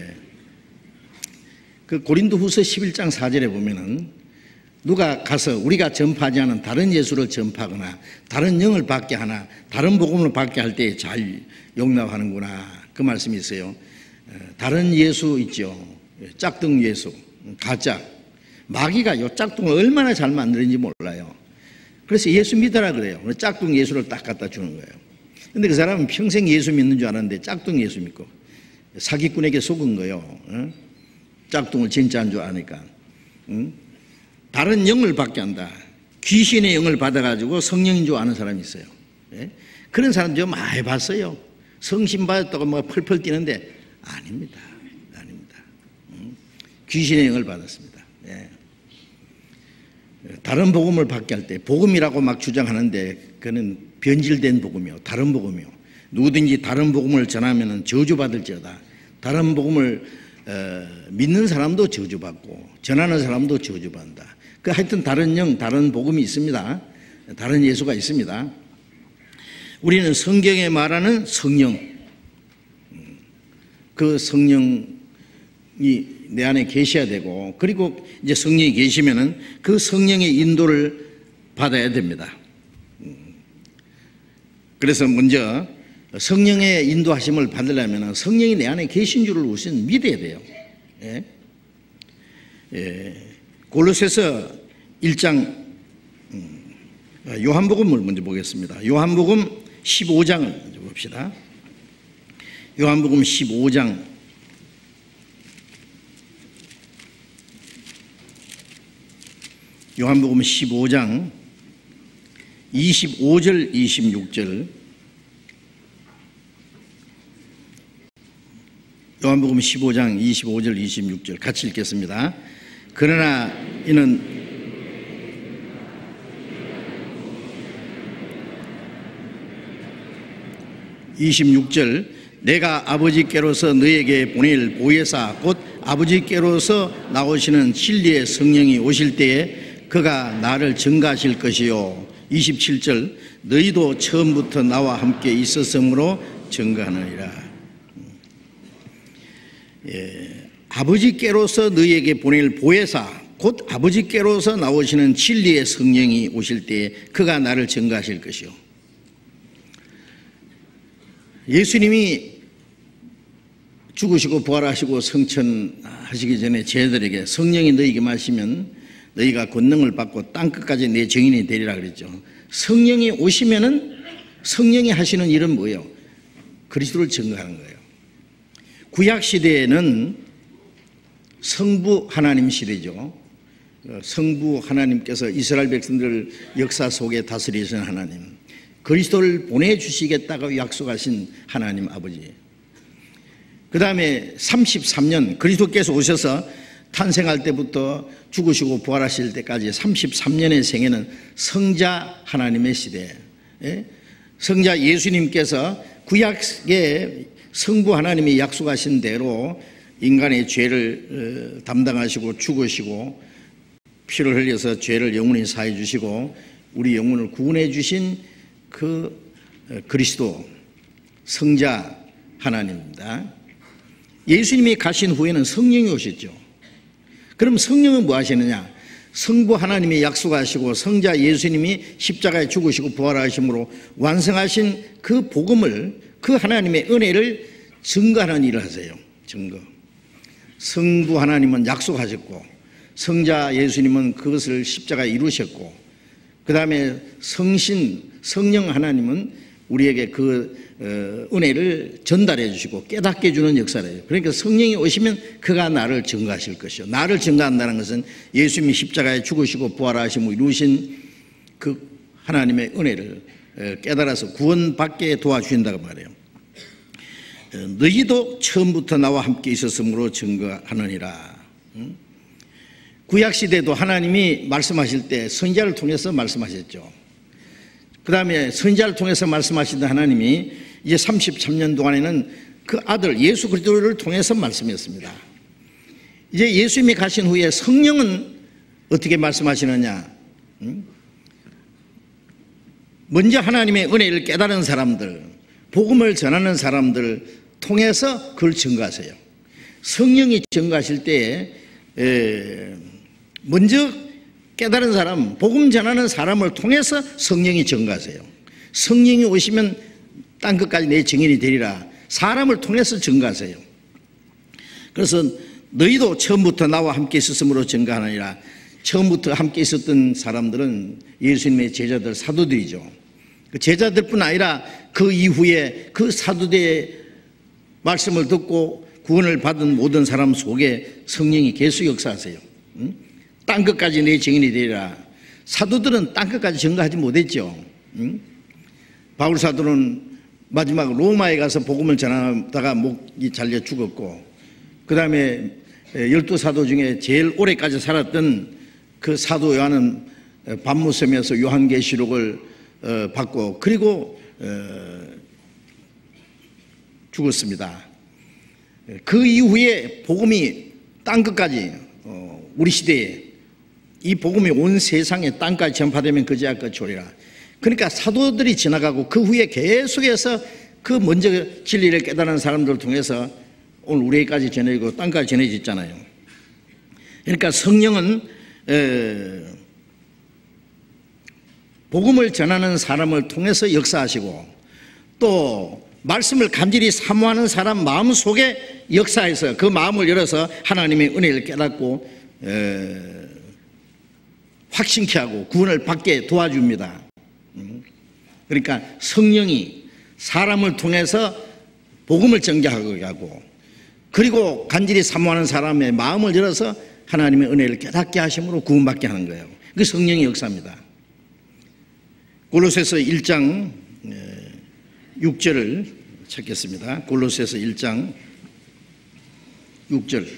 그 고린도후서 십일 장 사 절에 보면은 누가 가서 우리가 전파하지 않은 다른 예수를 전파하거나 다른 영을 받게 하나 다른 복음을 받게 할 때 잘 용납하는구나 그 말씀이 있어요. 다른 예수 있죠. 짝퉁 예수, 가짜. 마귀가 요 짝퉁을 얼마나 잘 만드는지 몰라요. 그래서 예수 믿어라 그래요. 짝퉁 예수를 딱 갖다 주는 거예요. 근데 그 사람은 평생 예수 믿는 줄 알았는데 짝퉁 예수 믿고 사기꾼에게 속은 거예요. 응? 짝퉁을 진짜인 줄 아니까. 응? 다른 영을 받게 한다. 귀신의 영을 받아가지고 성령인 줄 아는 사람이 있어요. 예? 그런 사람들 많이 봤어요. 성신 받았다고 뭐 펄펄 뛰는데 아닙니다. 아닙니다. 응? 귀신의 영을 받았습니다. 예. 다른 복음을 받게 할 때 복음이라고 막 주장하는데 그는 변질된 복음이요. 다른 복음이요. 누구든지 다른 복음을 전하면 저주받을지어다. 다른 복음을 어, 믿는 사람도 저주받고 전하는 사람도 저주받는다. 그 하여튼 다른 영, 다른 복음이 있습니다. 다른 예수가 있습니다. 우리는 성경에 말하는 성령, 그 성령이 내 안에 계셔야 되고, 그리고 이제 성령이 계시면은 그 성령의 인도를 받아야 됩니다. 그래서 먼저 성령의 인도하심을 받으려면 성령이 내 안에 계신 줄을 우선 믿어야 돼요. 예? 예. 골로새서 일 장 요한복음을 먼저 보겠습니다. 요한복음 십오 장을 먼저 봅시다. 요한복음 십오 장 요한복음 십오 장 이십오 절 이십육 절 요한복음 십오 장 이십오 절 이십육 절 같이 읽겠습니다. 그러나 이는 이십육 절 내가 아버지께로서 너에게 보낼 보혜사 곧 아버지께로서 나오시는 진리의 성령이 오실 때에 그가 나를 증거하실 것이요. 이십칠 절 너희도 처음부터 나와 함께 있었으므로 증거하느니라. 예, 아버지께로서 너희에게 보낼 보혜사 곧 아버지께로서 나오시는 진리의 성령이 오실 때에 그가 나를 증거하실 것이요. 예수님이 죽으시고 부활하시고 성천하시기 전에 제자들에게 성령이 너희에게 마시면 너희가 권능을 받고 땅끝까지 내 증인이 되리라 그랬죠. 성령이 오시면은 성령이 하시는 일은 뭐예요? 그리스도를 증거하는 거예요. 구약 시대에는 성부 하나님 시대죠. 성부 하나님께서 이스라엘 백성들 역사 속에 다스리시는 하나님, 그리스도를 보내주시겠다고 약속하신 하나님 아버지. 그 다음에 삼십삼 년 그리스도께서 오셔서 탄생할 때부터 죽으시고 부활하실 때까지 삼십삼 년의 생애는 성자 하나님의 시대. 성자 예수님께서 구약의 성부 하나님이 약속하신 대로 인간의 죄를 담당하시고 죽으시고 피를 흘려서 죄를 영원히 사해 주시고 우리 영혼을 구원해 주신 그 그리스도 성자 하나님입니다. 예수님이 가신 후에는 성령이 오셨죠. 그럼 성령은 뭐 하시느냐? 성부 하나님이 약속하시고 성자 예수님이 십자가에 죽으시고 부활하심으로 완성하신 그 복음을, 그 하나님의 은혜를 증거하는 일을 하세요. 증거. 성부 하나님은 약속하셨고 성자 예수님은 그것을 십자가에 이루셨고 그 다음에 성신 성령 하나님은 우리에게 그 은혜를 전달해 주시고 깨닫게 해주는 역사를 해요. 그러니까 성령이 오시면 그가 나를 증거하실 것이요. 나를 증거한다는 것은 예수님이 십자가에 죽으시고 부활하심을 이루신 그 하나님의 은혜를 깨달아서 구원받게 도와주신다고 말해요. 너희도 처음부터 나와 함께 있었으므로 증거하느니라. 구약시대도 하나님이 말씀하실 때 선지자를 통해서 말씀하셨죠. 그 다음에 선지자를 통해서 말씀하시던 하나님이 이제 삼십삼 년 동안에는 그 아들 예수 그리스도를 통해서 말씀했습니다. 이제 예수님이 가신 후에 성령은 어떻게 말씀하시느냐? 먼저 하나님의 은혜를 깨달은 사람들, 복음을 전하는 사람들 통해서 그걸 증거하세요. 성령이 증거하실 때에 먼저 깨달은 사람, 복음 전하는 사람을 통해서 성령이 증거하세요. 성령이 오시면 땅 끝까지 내 증인이 되리라. 사람을 통해서 증거하세요. 그래서 너희도 처음부터 나와 함께 있었으므로 증거하느니라. 처음부터 함께 있었던 사람들은 예수님의 제자들, 사도들이죠. 그 제자들뿐 아니라 그 이후에 그 사도들의 말씀을 듣고 구원을 받은 모든 사람 속에 성령이 계속 역사하세요. 응? 땅 끝까지 내 증인이 되리라. 사도들은 땅 끝까지 증거하지 못했죠. 응? 바울 사도는 마지막 로마에 가서 복음을 전하다가 목이 잘려 죽었고, 그 다음에 열두 사도 중에 제일 오래까지 살았던 그 사도 요한은 밤무섬에서 요한계시록을 받고 그리고 죽었습니다. 그 이후에 복음이 땅끝까지 우리 시대에 이 복음이 온 세상에 땅까지 전파되면 그제야 끝이 오리라. 그러니까 사도들이 지나가고 그 후에 계속해서 그 먼저 진리를 깨달은 사람들을 통해서 오늘 우리에게까지 전해지고 땅까지 전해졌잖아요. 그러니까 성령은 에, 복음을 전하는 사람을 통해서 역사하시고 또 말씀을 간절히 사모하는 사람 마음속에 역사해서 그 마음을 열어서 하나님의 은혜를 깨닫고 에, 확신케 하고 구원을 받게 도와줍니다. 그러니까 성령이 사람을 통해서 복음을 전개하게 하고 그리고 간절히 사모하는 사람의 마음을 열어서 하나님의 은혜를 깨닫게 하심으로 구원받게 하는 거예요. 그게 성령의 역사입니다. 골로새서 일 장 육 절을 찾겠습니다. 골로새서 일 장 육 절.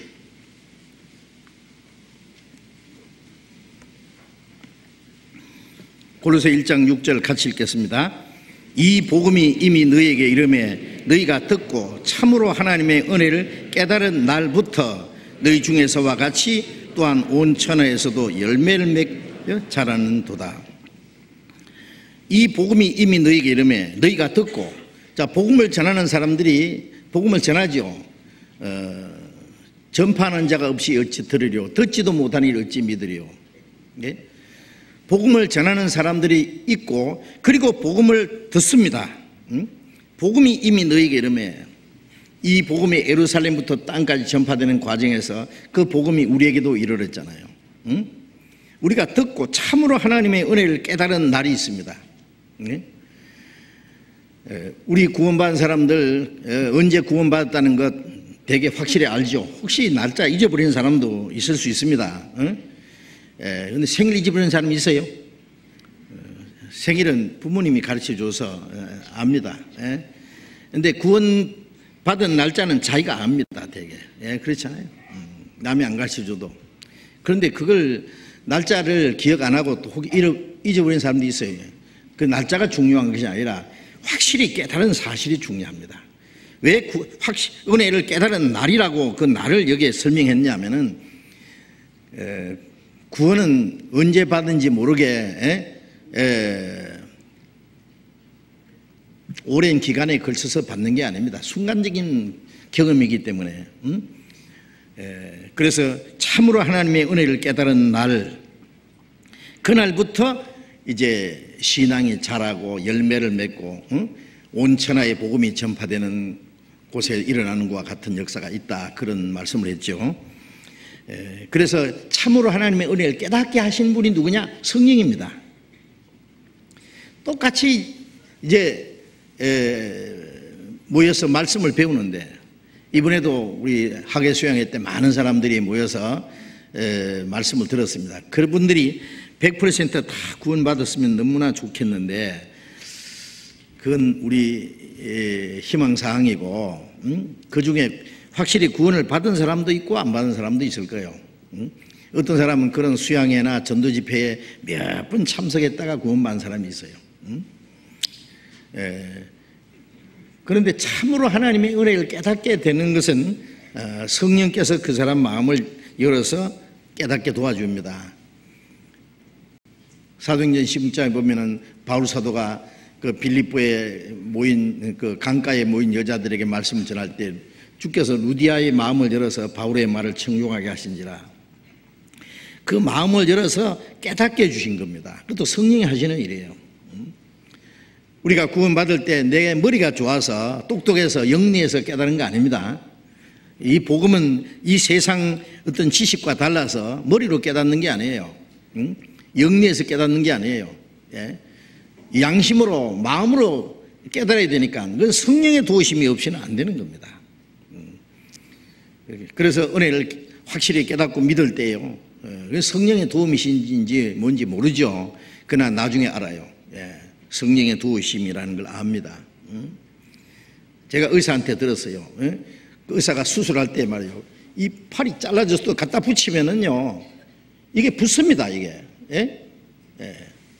골로새 일 장 육 절 같이 읽겠습니다. 이 복음이 이미 너희에게 이르매 너희가 듣고 참으로 하나님의 은혜를 깨달은 날부터 너희 중에서와 같이 또한 온 천하에서도 열매를 맺어 자라는 도다. 이 복음이 이미 너희에게 이르매 너희가 듣고, 자, 복음을 전하는 사람들이 복음을 전하죠. 어, 전파하는 자가 없이 어찌 들으리요, 듣지도 못하니 어찌 믿으리요. 네? 복음을 전하는 사람들이 있고 그리고 복음을 듣습니다. 응? 복음이 이미 너희에게 이르매, 이 복음이 예루살렘부터 땅까지 전파되는 과정에서 그 복음이 우리에게도 이르렀잖아요. 응? 우리가 듣고 참으로 하나님의 은혜를 깨달은 날이 있습니다. 응? 우리 구원받은 사람들 언제 구원받았다는 것 되게 확실히 알죠. 혹시 날짜 잊어버리는 사람도 있을 수 있습니다. 응? 예, 근데 생일 잊어버리는 사람이 있어요? 생일은 부모님이 가르쳐줘서 압니다. 예? 근데 구원 받은 날짜는 자기가 압니다, 되게. 예, 그렇잖아요. 음, 남이 안 가르쳐줘도. 그런데 그걸 날짜를 기억 안 하고 또 혹 잊어버리는 사람도 있어요. 그 날짜가 중요한 것이 아니라 확실히 깨달은 사실이 중요합니다. 왜 구, 확실, 은혜를 깨달은 날이라고 그 날을 여기에 설명했냐면은, 에, 구원은 언제 받은지 모르게 에? 에, 오랜 기간에 걸쳐서 받는 게 아닙니다. 순간적인 경험이기 때문에. 음? 에, 그래서 참으로 하나님의 은혜를 깨달은 날, 그날부터 이제 신앙이 자라고 열매를 맺고 음? 온 천하의 복음이 전파되는 곳에 일어나는 것과 같은 역사가 있다, 그런 말씀을 했죠. 에, 그래서 참으로 하나님의 은혜를 깨닫게 하신 분이 누구냐? 성령입니다. 똑같이 이제 에, 모여서 말씀을 배우는데, 이번에도 우리 학예 수양회 때 많은 사람들이 모여서 에, 말씀을 들었습니다. 그분들이 백 퍼센트 다 구원받았으면 너무나 좋겠는데 그건 우리 에, 희망사항이고 음? 그 중에 확실히 구원을 받은 사람도 있고 안 받은 사람도 있을 거예요. 음? 어떤 사람은 그런 수양회나 전도 집회에 몇 번 참석했다가 구원받은 사람이 있어요. 음? 에, 그런데 참으로 하나님의 은혜를 깨닫게 되는 것은 어, 성령께서 그 사람 마음을 열어서 깨닫게 도와줍니다. 사도행전 십육 장에 보면은 바울 사도가 그 빌립보에 모인 그 강가에 모인 여자들에게 말씀을 전할 때 주께서 루디아의 마음을 열어서 바울의 말을 청종하게 하신지라, 그 마음을 열어서 깨닫게 해주신 겁니다. 그것도 성령이 하시는 일이에요. 우리가 구원받을 때 내 머리가 좋아서 똑똑해서 영리해서 깨달은 거 아닙니다. 이 복음은 이 세상 어떤 지식과 달라서 머리로 깨닫는 게 아니에요. 영리해서 깨닫는 게 아니에요. 양심으로 마음으로 깨달아야 되니까 그건 성령의 도우심이 없이는 안 되는 겁니다. 그래서 은혜를 확실히 깨닫고 믿을 때요, 성령의 도움이신지 뭔지 모르죠. 그러나 나중에 알아요. 성령의 도우심이라는 걸 압니다. 제가 의사한테 들었어요. 그 의사가 수술할 때 말이에요, 이 팔이 잘라져서 갖다 붙이면은요 이게 붙습니다. 이게 예? 예.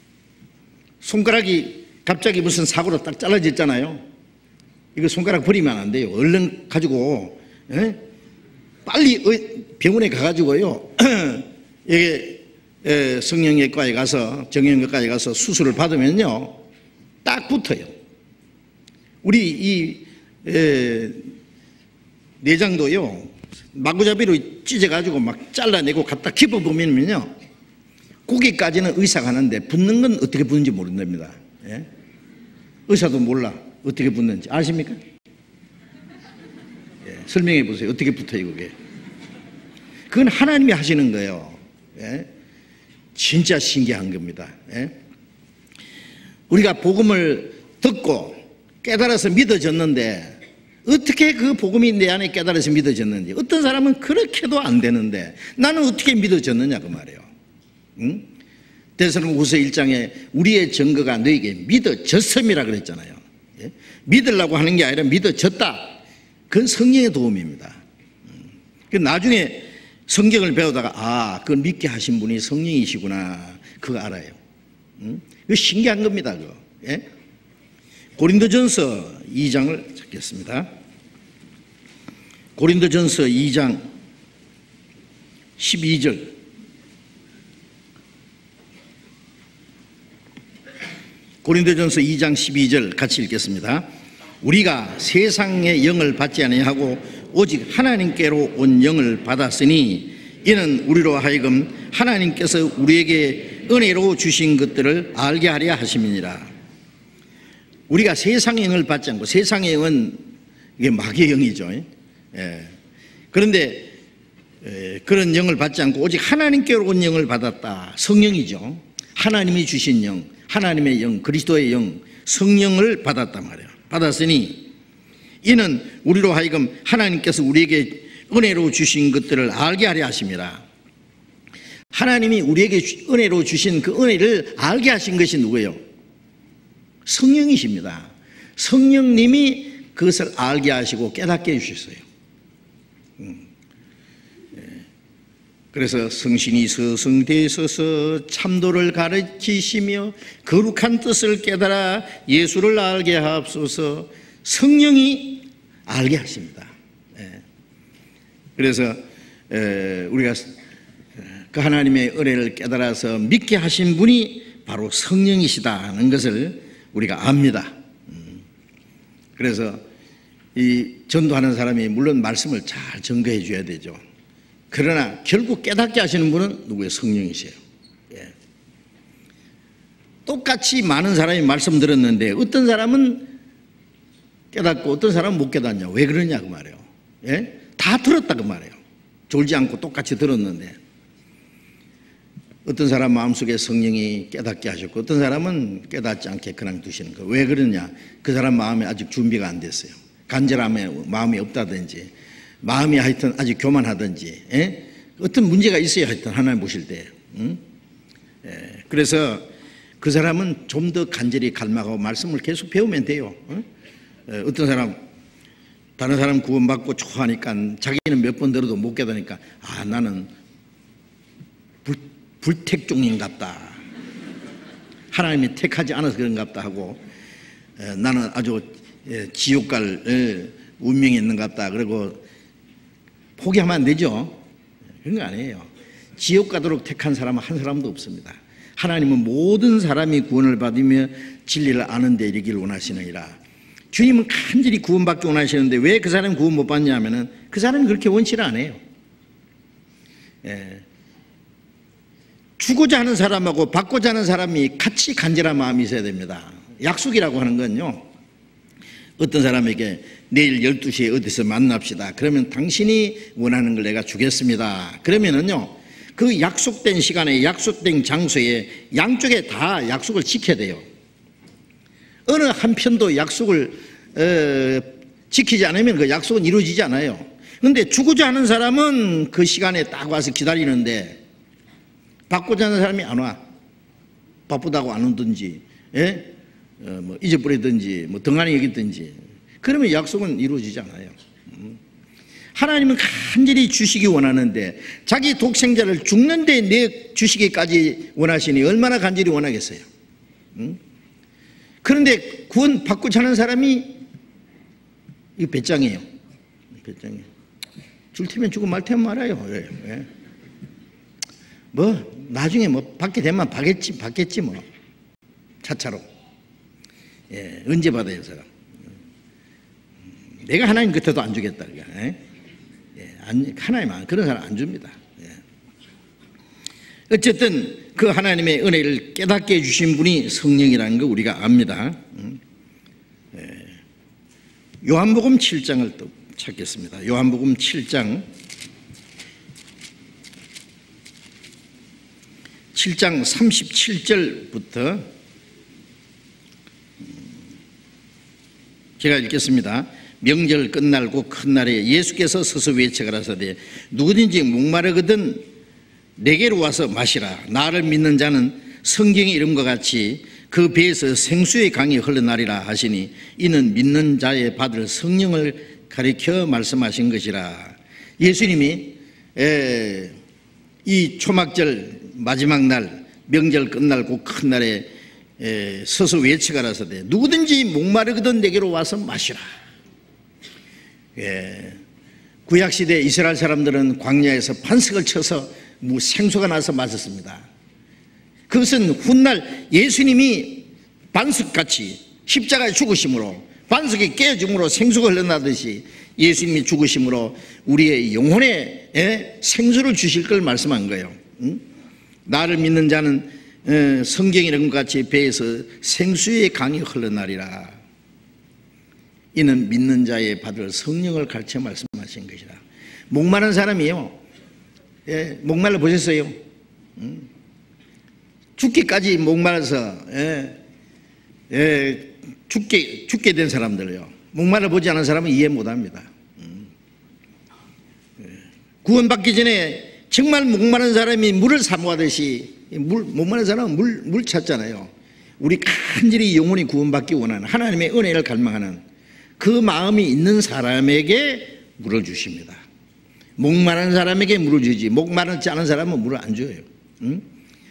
손가락이 갑자기 무슨 사고로 딱 잘라졌잖아요. 이거 손가락 버리면 안 돼요. 얼른 가지고 예? 빨리 병원에 가가지고요 이게 예, 성형외과에 가서 정형외과에 가서 수술을 받으면요 딱 붙어요. 우리 이 에, 내장도요 마구잡이로 찢어가지고 막 잘라내고 갖다 깁어보면요 거기까지는 의사가 하는데 붙는 건 어떻게 붙는지 모른답니다. 예? 의사도 몰라 어떻게 붙는지. 아십니까? 예, 설명해 보세요. 어떻게 붙어요 그게. 그건 하나님이 하시는 거예요. 예? 진짜 신기한 겁니다. 예? 우리가 복음을 듣고 깨달아서 믿어졌는데 어떻게 그 복음이 내 안에 깨달아서 믿어졌는지, 어떤 사람은 그렇게도 안 되는데 나는 어떻게 믿어졌느냐 그 말이에요. 응? 데살로니가후서 일 장에 우리의 증거가 너에게 믿어졌음이라 그랬잖아요. 예? 믿으려고 하는 게 아니라 믿어졌다. 그건 성령의 도움입니다. 그 나중에 성경을 배우다가 아, 그걸 믿게 하신 분이 성령이시구나 그거 알아요. 응? 그거 신기한 겁니다. 그거. 예? 고린도전서 이 장을 찾겠습니다. 고린도전서 이 장 십이 절. 고린도전서 이 장 십이 절 같이 읽겠습니다. 우리가 세상의 영을 받지 아니하고 오직 하나님께로 온 영을 받았으니 이는 우리로 하여금 하나님께서 우리에게 은혜로 주신 것들을 알게 하려 하심이니라. 우리가 세상의 영을 받지 않고, 세상의 영은 이게 마귀의 영이죠. 예. 그런데 예, 그런 영을 받지 않고 오직 하나님께로 온 영을 받았다. 성령이죠. 하나님이 주신 영, 하나님의 영, 그리스도의 영, 성령을 받았단 말이에요. 받았으니 이는 우리로 하여금 하나님께서 우리에게 은혜로 주신 것들을 알게 하려 하심이라. 하나님이 우리에게 은혜로 주신 그 은혜를 알게 하신 것이 누구예요? 성령이십니다. 성령님이 그것을 알게 하시고 깨닫게 해주셨어요. 음. 예. 그래서 성신이 서성되소서 참도를 가르치시며 거룩한 뜻을 깨달아 예수를 알게 하옵소서. 성령이 알게 하십니다. 예. 그래서 에, 우리가 그 하나님의 은혜를 깨달아서 믿게 하신 분이 바로 성령이시다는 것을 우리가 압니다. 그래서 이 전도하는 사람이 물론 말씀을 잘 증거해 줘야 되죠. 그러나 결국 깨닫게 하시는 분은 누구예요? 성령이세요. 예. 똑같이 많은 사람이 말씀 들었는데 어떤 사람은 깨닫고 어떤 사람은 못 깨닫냐. 왜 그러냐 그 말이에요. 예? 다 들었다 그 말이에요. 졸지 않고 똑같이 들었는데 어떤 사람 마음속에 성령이 깨닫게 하셨고 어떤 사람은 깨닫지 않게 그냥 두시는 거예요. 왜 그러냐? 그 사람 마음이 아직 준비가 안 됐어요. 간절함에 마음이 없다든지 마음이 하여튼 아직 교만하든지 예? 어떤 문제가 있어야 하여튼 하나님 보실 때 응? 예. 그래서 그 사람은 좀 더 간절히 갈망하고 말씀을 계속 배우면 돼요. 어? 예. 어떤 사람 다른 사람 구원받고 좋아하니까 자기는 몇 번 들어도 못 깨닫으니까 아 나는 불, 불택종인갑다. 하나님이 택하지 않아서 그런갑다 하고 에, 나는 아주 에, 지옥 갈 에, 운명이 있는갑다. 그리고 포기하면 안 되죠. 그런 거 아니에요. 지옥 가도록 택한 사람은 한 사람도 없습니다. 하나님은 모든 사람이 구원을 받으며 진리를 아는 데 이르기를 원하시느니라. 주님은 간절히 구원받기 원하시는데 왜 그 사람이 구원 못 받냐 하면은 그 사람이 그렇게 원치를 안 해요. 예. 주고자 하는 사람하고 받고자 하는 사람이 같이 간절한 마음이 있어야 됩니다. 약속이라고 하는 건요, 어떤 사람에게 내일 열두 시에 어디서 만납시다. 그러면 당신이 원하는 걸 내가 주겠습니다. 그러면은요, 그 약속된 시간에 약속된 장소에 양쪽에 다 약속을 지켜야 돼요. 어느 한편도 약속을 어, 지키지 않으면 그 약속은 이루어지지 않아요. 그런데 주고자 하는 사람은 그 시간에 딱 와서 기다리는데 받고자 하는 사람이 안 와. 바쁘다고 안 오든지, 예? 어, 뭐 잊어버리든지, 뭐 등한히 여기든지, 그러면 약속은 이루어지지 않아요. 하나님은 간절히 주시기 원하는데 자기 독생자를 죽는데 내 주시기까지 원하시니 얼마나 간절히 원하겠어요. 응? 그런데 구원 받고자 하는 사람이 이거 배짱이에요. 배짱이에요. 줄 테면 주고 말 테면 말아요. 왜? 왜? 뭐 나중에 뭐 받게 되면 받겠지, 받겠지 뭐 차차로. 예, 언제 받아요, 사람? 내가 하나님 곁에도 안 주겠다. 예? 예, 안, 하나님 안, 그런 사람 안 줍니다. 예. 어쨌든 그 하나님의 은혜를 깨닫게 해주신 분이 성령이라는 거 우리가 압니다. 예. 요한복음 칠 장을 또 찾겠습니다. 요한복음 칠 장 칠 장 삼십칠 절부터 제가 읽겠습니다. 명절 끝날고 큰 날에 예수께서 서서 외쳐가라사대 누구든지 목마르거든 내게로 와서 마시라. 나를 믿는 자는 성경의 이름과 같이 그 배에서 생수의 강이 흘러나리라 하시니 이는 믿는 자의 받을 성령을 가리켜 말씀하신 것이라. 예수님이 에, 이 초막절 마지막 날 명절 끝날고 큰 날에 에, 서서 외쳐가라사대 누구든지 목마르거든 내게로 와서 마시라. 예, 구약시대 이스라엘 사람들은 광야에서 반석을 쳐서 생수가 나서 마셨습니다. 그것은 훗날 예수님이 반석같이 십자가에 죽으심으로 반석이 깨어짐으로 생수가 흘러나듯이 예수님이 죽으심으로 우리의 영혼에 예, 생수를 주실 걸 말씀한 거예요. 응? 나를 믿는 자는 예, 성경 이름과 같이 배에서 생수의 강이 흘러나리라. 이는 믿는 자의 받을 성령을 가르쳐 말씀하신 것이라. 목마른 사람이요, 예, 목말라 보셨어요? 음? 죽기까지 목말라서 예, 예, 죽게, 죽게 된 사람들요, 목말라 보지 않은 사람은 이해 못합니다. 음. 예. 구원받기 전에 정말 목마른 사람이 물을 사모하듯이 물, 목마른 사람은 물, 물 찾잖아요. 우리 간절히 영혼이 구원받기 원하는 하나님의 은혜를 갈망하는 그 마음이 있는 사람에게 물을 주십니다. 목마른 사람에게 물을 주지 목마르지 않은 사람은 물을 안 줘요. 응?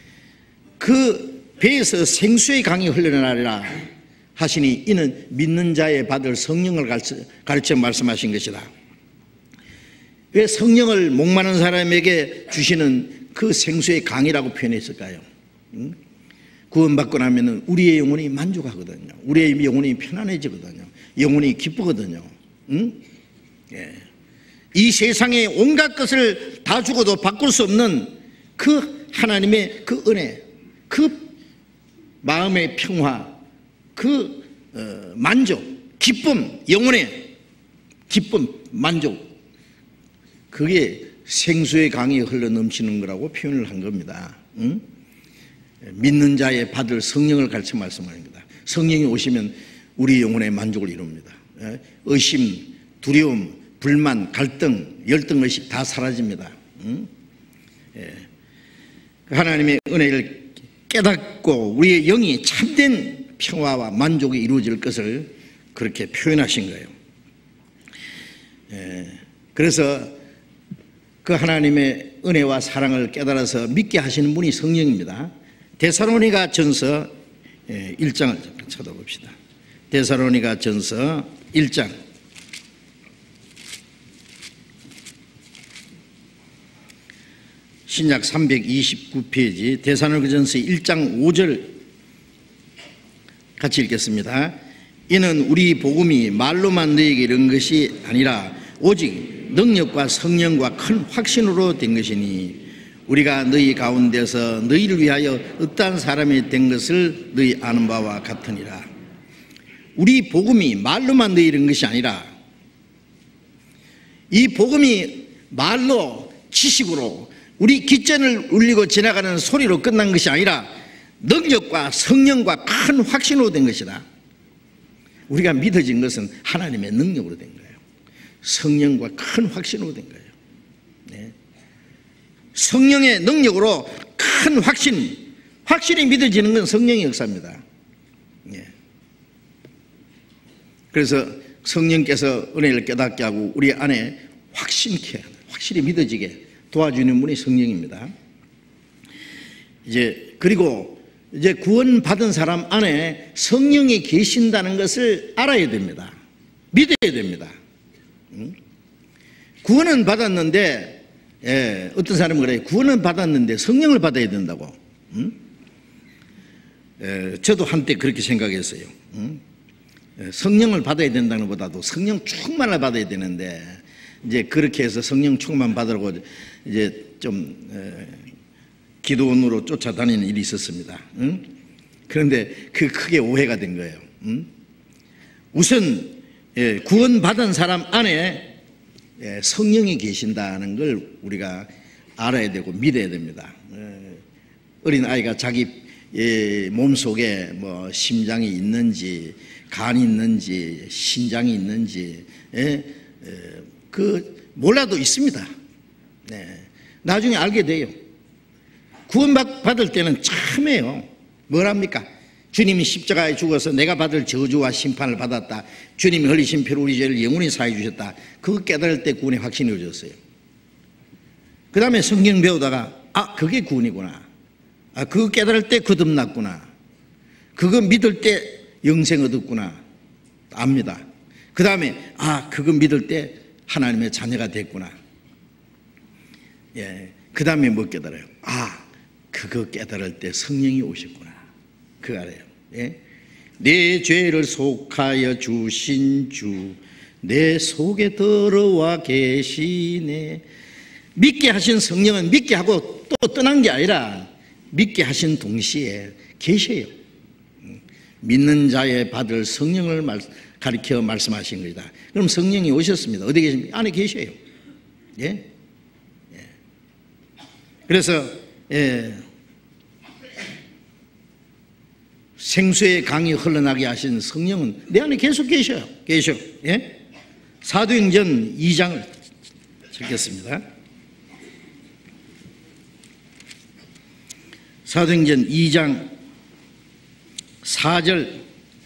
그 배에서 생수의 강이 흘러나리라 하시니 이는 믿는 자의 받을 성령을 가르쳐, 가르쳐 말씀하신 것이다. 왜 성령을 목마른 사람에게 주시는 그 생수의 강이라고 표현했을까요? 응? 구원받고 나면 우리의 영혼이 만족하거든요. 우리의 영혼이 편안해지거든요. 영혼이 기쁘거든요. 응? 예. 이 세상에 온갖 것을 다 주고도 바꿀 수 없는 그 하나님의 그 은혜, 그 마음의 평화, 그 어, 만족, 기쁨, 영혼의 기쁨, 만족, 그게 생수의 강이 흘러넘치는 거라고 표현을 한 겁니다. 응? 믿는 자의 받을 성령을 가르쳐 말씀하는 거다. 성령이 오시면 우리 영혼의 만족을 이룹니다. 의심, 두려움, 불만, 갈등, 열등의식 다 사라집니다. 응? 예. 하나님의 은혜를 깨닫고 우리의 영이 참된 평화와 만족이 이루어질 것을 그렇게 표현하신 거예요. 그래서 그 하나님의 은혜와 사랑을 깨달아서 믿게 하시는 분이 성령입니다. 데살로니가 전서 일 장을 쳐다봅시다. 데살로니가 전서 일 장 신약 삼백이십구 페이지 데살로니가 전서 일 장 오 절 같이 읽겠습니다. 이는 우리 복음이 말로만 너희에게 이른 것이 아니라 오직 능력과 성령과 큰 확신으로 된 것이니 우리가 너희 가운데서 너희를 위하여 어떠한 사람이 된 것을 너희 아는 바와 같으니라. 우리 복음이 말로만 너희 이른 것이 아니라 이 복음이 말로 지식으로 우리 귓전을 울리고 지나가는 소리로 끝난 것이 아니라 능력과 성령과 큰 확신으로 된 것이다. 우리가 믿어진 것은 하나님의 능력으로 된 거예요. 성령과 큰 확신으로 된 거예요. 네. 성령의 능력으로 큰 확신, 확실히 믿어지는 건 성령의 역사입니다. 네. 그래서 성령께서 은혜를 깨닫게 하고 우리 안에 확신케, 확실히 믿어지게 도와주는 분이 성령입니다. 이제 그리고 이제 구원받은 사람 안에 성령이 계신다는 것을 알아야 됩니다. 믿어야 됩니다. 응? 구원은 받았는데, 예, 어떤 사람은 그래요. 구원은 받았는데 성령을 받아야 된다고. 응? 예, 저도 한때 그렇게 생각했어요. 응? 예, 성령을 받아야 된다는 것보다도 성령 충만을 받아야 되는데, 이제 그렇게 해서 성령 충만 받으라고 이제 좀 에, 기도원으로 쫓아다니는 일이 있었습니다. 응? 그런데 그 크게 오해가 된 거예요. 응? 우선 예, 구원받은 사람 안에 예, 성령이 계신다는 걸 우리가 알아야 되고 믿어야 됩니다. 예, 어린 아이가 자기 예, 몸속에 뭐 심장이 있는지 간이 있는지 신장이 있는지 예, 예, 그 몰라도 있습니다. 네. 나중에 알게 돼요. 구원받을 때는 참해요. 뭐랍니까? 주님이 십자가에 죽어서 내가 받을 저주와 심판을 받았다. 주님이 흘리신 피로 우리 죄를 영원히 사해 주셨다. 그거 깨달을 때 구원의 확신이 오졌어요. 그 다음에 성경 배우다가 아 그게 구원이구나. 아 그거 깨달을 때 거듭났구나. 그거 믿을 때 영생 얻었구나. 압니다. 그 다음에 아 그거 믿을 때 하나님의 자녀가 됐구나. 예, 그 다음에 뭐 깨달아요? 아 그거 깨달을 때 성령이 오셨구나. 그거 알아요. 예? 내 죄를 속하여 주신 주 내 속에 들어와 계시네. 믿게 하신 성령은 믿게 하고 또 떠난 게 아니라 믿게 하신 동시에 계셔요. 믿는 자의 받을 성령을 말, 가리켜 말씀하신 것이다. 그럼 성령이 오셨습니다. 어디 계십니까? 안에 계셔요. 예? 예. 그래서 예. 생수의 강이 흘러나게 하신 성령은 내 안에 계속 계셔요. 계셔. 예? 사도행전 이 장을 읽겠습니다. 사도행전 이 장 사 절,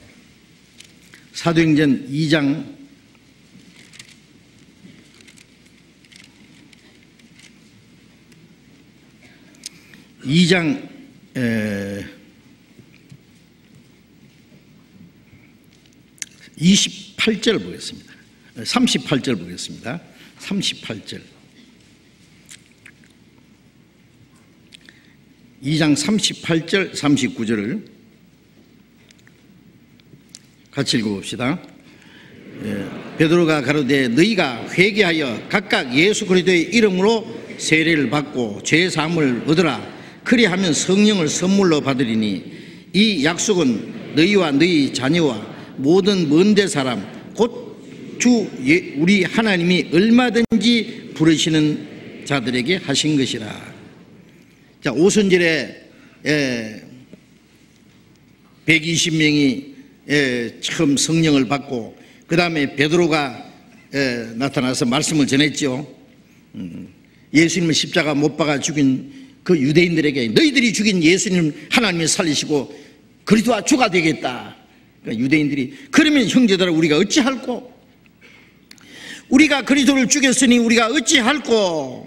사도행전 이 장 이 장 에, 이십팔 절 보겠습니다. 삼십팔 절 보겠습니다. 삼십팔 절. 이 장 삼십팔 절, 삼십구 절을 같이 읽어봅시다. 예, 베드로가 가로되 너희가 회개하여 각각 예수 그리스도의 이름으로 세례를 받고 죄 사함을 얻으라. 그리하면 성령을 선물로 받으리니 이 약속은 너희와 너희 자녀와 모든 먼데 사람 곧 주 우리 하나님이 얼마든지 부르시는 자들에게 하신 것이라. 자, 오순절에 예, 백이십 명이 예, 처음 성령을 받고 그 다음에 베드로가 예, 나타나서 말씀을 전했죠. 음, 예수님을 십자가 못 박아 죽인 그 유대인들에게 너희들이 죽인 예수님 하나님이 살리시고 그리스도와 주가 되겠다. 그러니까 유대인들이 그러면 형제들아 우리가 어찌할꼬? 우리가 그리스도를 죽였으니 우리가 어찌할꼬?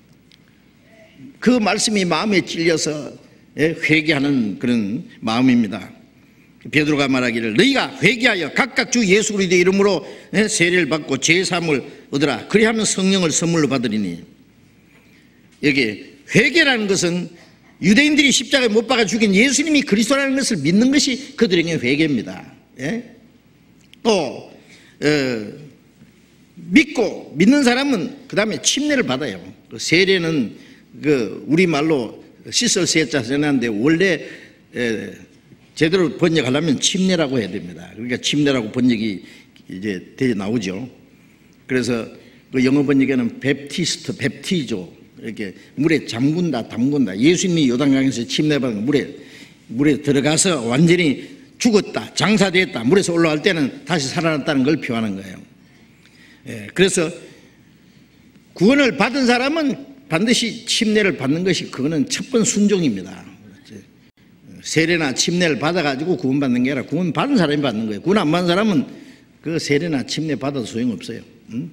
그 말씀이 마음에 찔려서 회개하는 그런 마음입니다. 베드로가 말하기를 너희가 회개하여 각각 주 예수 그리스도의 이름으로 세례를 받고 제사함을 얻으라. 그리하면 성령을 선물로 받으리니. 여기 회개라는 것은 유대인들이 십자가에 못 박아 죽인 예수님이 그리스도라는 것을 믿는 것이 그들에게 회개입니다. 예? 또 어, 믿고 믿는 사람은 그 다음에 침례를 받아요. 세례는 그 우리말로 씻을 세자 세례인데 원래 에, 제대로 번역하려면 침례라고 해야 됩니다. 그러니까 침례라고 번역이 이제 되 나오죠. 그래서 그 영어 번역에는 베프티스트, 베프티조 이렇게 물에 잠근다, 담근다. 예수님이 요단강에서 침례받은 물에 물에 들어가서 완전히 죽었다, 장사됐다, 물에서 올라갈 때는 다시 살아났다는 걸 표현하는 거예요. 예, 그래서 구원을 받은 사람은 반드시 침례를 받는 것이 그거는 첫 번 순종입니다. 세례나 침례를 받아가지고 구원받는 게 아니라 구원 받은 사람이 받는 거예요. 구원 안 받은 사람은 그 세례나 침례 받아도 소용없어요. 응?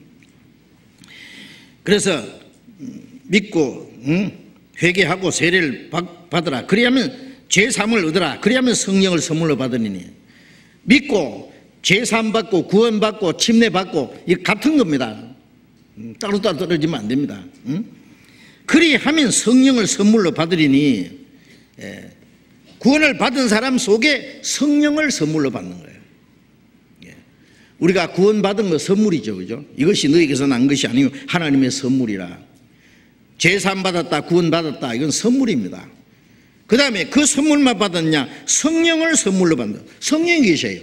그래서 믿고 응? 회개하고 세례를 받으라. 그리하면 제사함을 얻으라. 그리하면 성령을 선물로 받으리니. 믿고 제사함 받고 구원 받고 침례 받고 이게 같은 겁니다. 따로따로 떨어지면 안 됩니다. 응? 그리하면 성령을 선물로 받으리니. 예. 구원을 받은 사람 속에 성령을 선물로 받는 거예요. 예. 우리가 구원받은 거 선물이죠, 그죠? 이것이 너에게서 난 것이 아니고 하나님의 선물이라. 제사함 받았다, 구원 받았다, 이건 선물입니다. 그 다음에 그 선물만 받았냐? 성령을 선물로 받는다. 성령이 계셔요.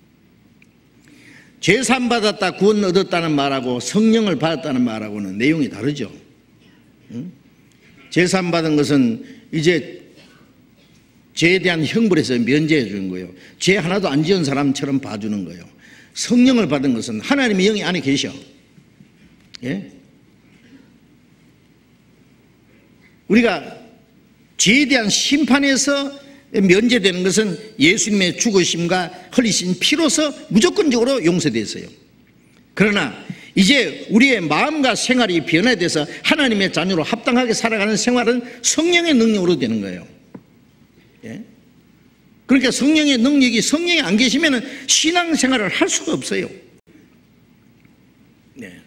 제사함 받았다, 구원 얻었다는 말하고 성령을 받았다는 말하고는 내용이 다르죠. 응? 제사함 받은 것은 이제 죄에 대한 형벌에서 면제해 주는 거예요. 죄 하나도 안 지은 사람처럼 봐주는 거예요. 성령을 받은 것은 하나님의 영이 안에 계셔. 예? 우리가 죄에 대한 심판에서 면제되는 것은 예수님의 죽으심과 흘리신 피로서 무조건적으로 용서됐어요. 그러나 이제 우리의 마음과 생활이 변화돼서 하나님의 자녀로 합당하게 살아가는 생활은 성령의 능력으로 되는 거예요. 예? 그러니까 성령의 능력이 성령이 안 계시면 신앙생활을 할 수가 없어요. 네.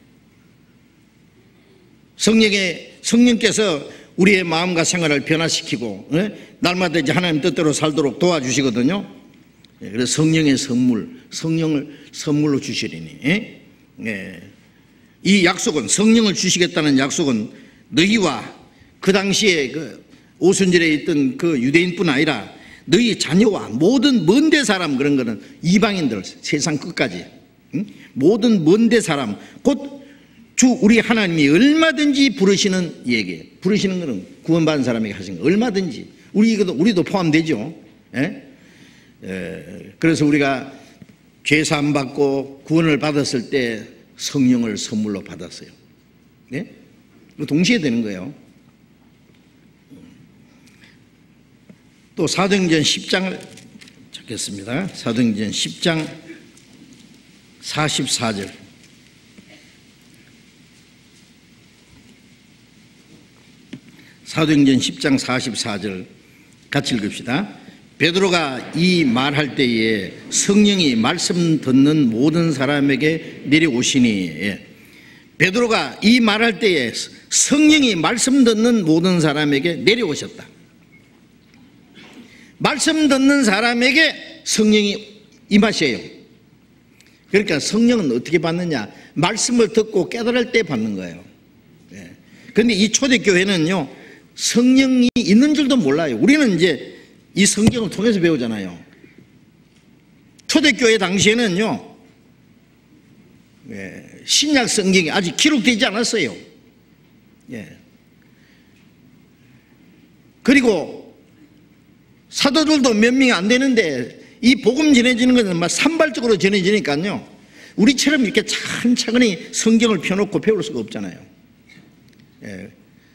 성령의, 성령께서 우리의 마음과 생활을 변화시키고 예? 날마다 이제 하나님 뜻대로 살도록 도와주시거든요. 예, 그래서 성령의 선물, 성령을 선물로 주시리니 예? 예. 이 약속은 성령을 주시겠다는 약속은 너희와 그 당시에 그 오순절에 있던 그 유대인뿐 아니라 너희 자녀와 모든 먼데 사람 그런 거는 이방인들 세상 끝까지 응? 모든 먼데 사람 곧 주 우리 하나님이 얼마든지 부르시는 얘기 부르시는 거는 구원받은 사람에게 하신 거 얼마든지 우리 이것도 우리도 포함되죠. 예? 에, 그래서 우리가 죄사함 받고 구원을 받았을 때 성령을 선물로 받았어요. 예? 동시에 되는 거예요. 또 사도행전 십 장을 찾겠습니다. 사도행전 십 장 사십사 절. 사도행전 십 장 사십사 절 같이 읽읍시다. 베드로가 이 말할 때에 성령이 말씀 듣는 모든 사람에게 내려오시니 예. 베드로가 이 말할 때에 성령이 말씀 듣는 모든 사람에게 내려오셨다. 말씀 듣는 사람에게 성령이 임하셔요. 그러니까 성령은 어떻게 받느냐? 말씀을 듣고 깨달을 때 받는 거예요. 그런데 이 초대교회는요 성령이 있는 줄도 몰라요. 우리는 이제 이 성경을 통해서 배우잖아요. 초대교회 당시에는요 예, 신약 성경이 아직 기록되지 않았어요. 예. 그리고 사도들도 몇 명이 안 되는데 이 복음 전해지는 것은 막 산발적으로 전해지니까요 우리처럼 이렇게 차근차근히 성경을 펴놓고 배울 수가 없잖아요. 예.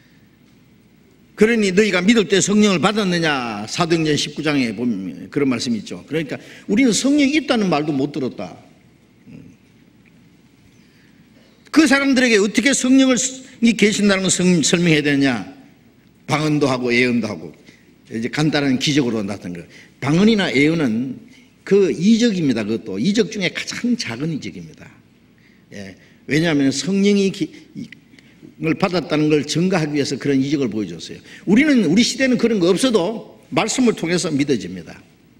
그러니 너희가 믿을 때 성령을 받았느냐? 사도행전 십구 장에 보면 그런 말씀이 있죠. 그러니까 우리는 성령이 있다는 말도 못 들었다. 그 사람들에게 어떻게 성령이 계신다는 걸 설명해야 되느냐? 방언도 하고 예언도 하고 이제 간단한 기적으로 나타난 거예요. 방언이나 예언은 그 이적입니다. 그것도 이적 중에 가장 작은 이적입니다. 예. 왜냐하면 성령이 을 받았다는 걸 증거하기 위해서 그런 이적을 보여줬어요. 우리는 우리 시대는 그런 거 없어도 말씀을 통해서 믿어집니다.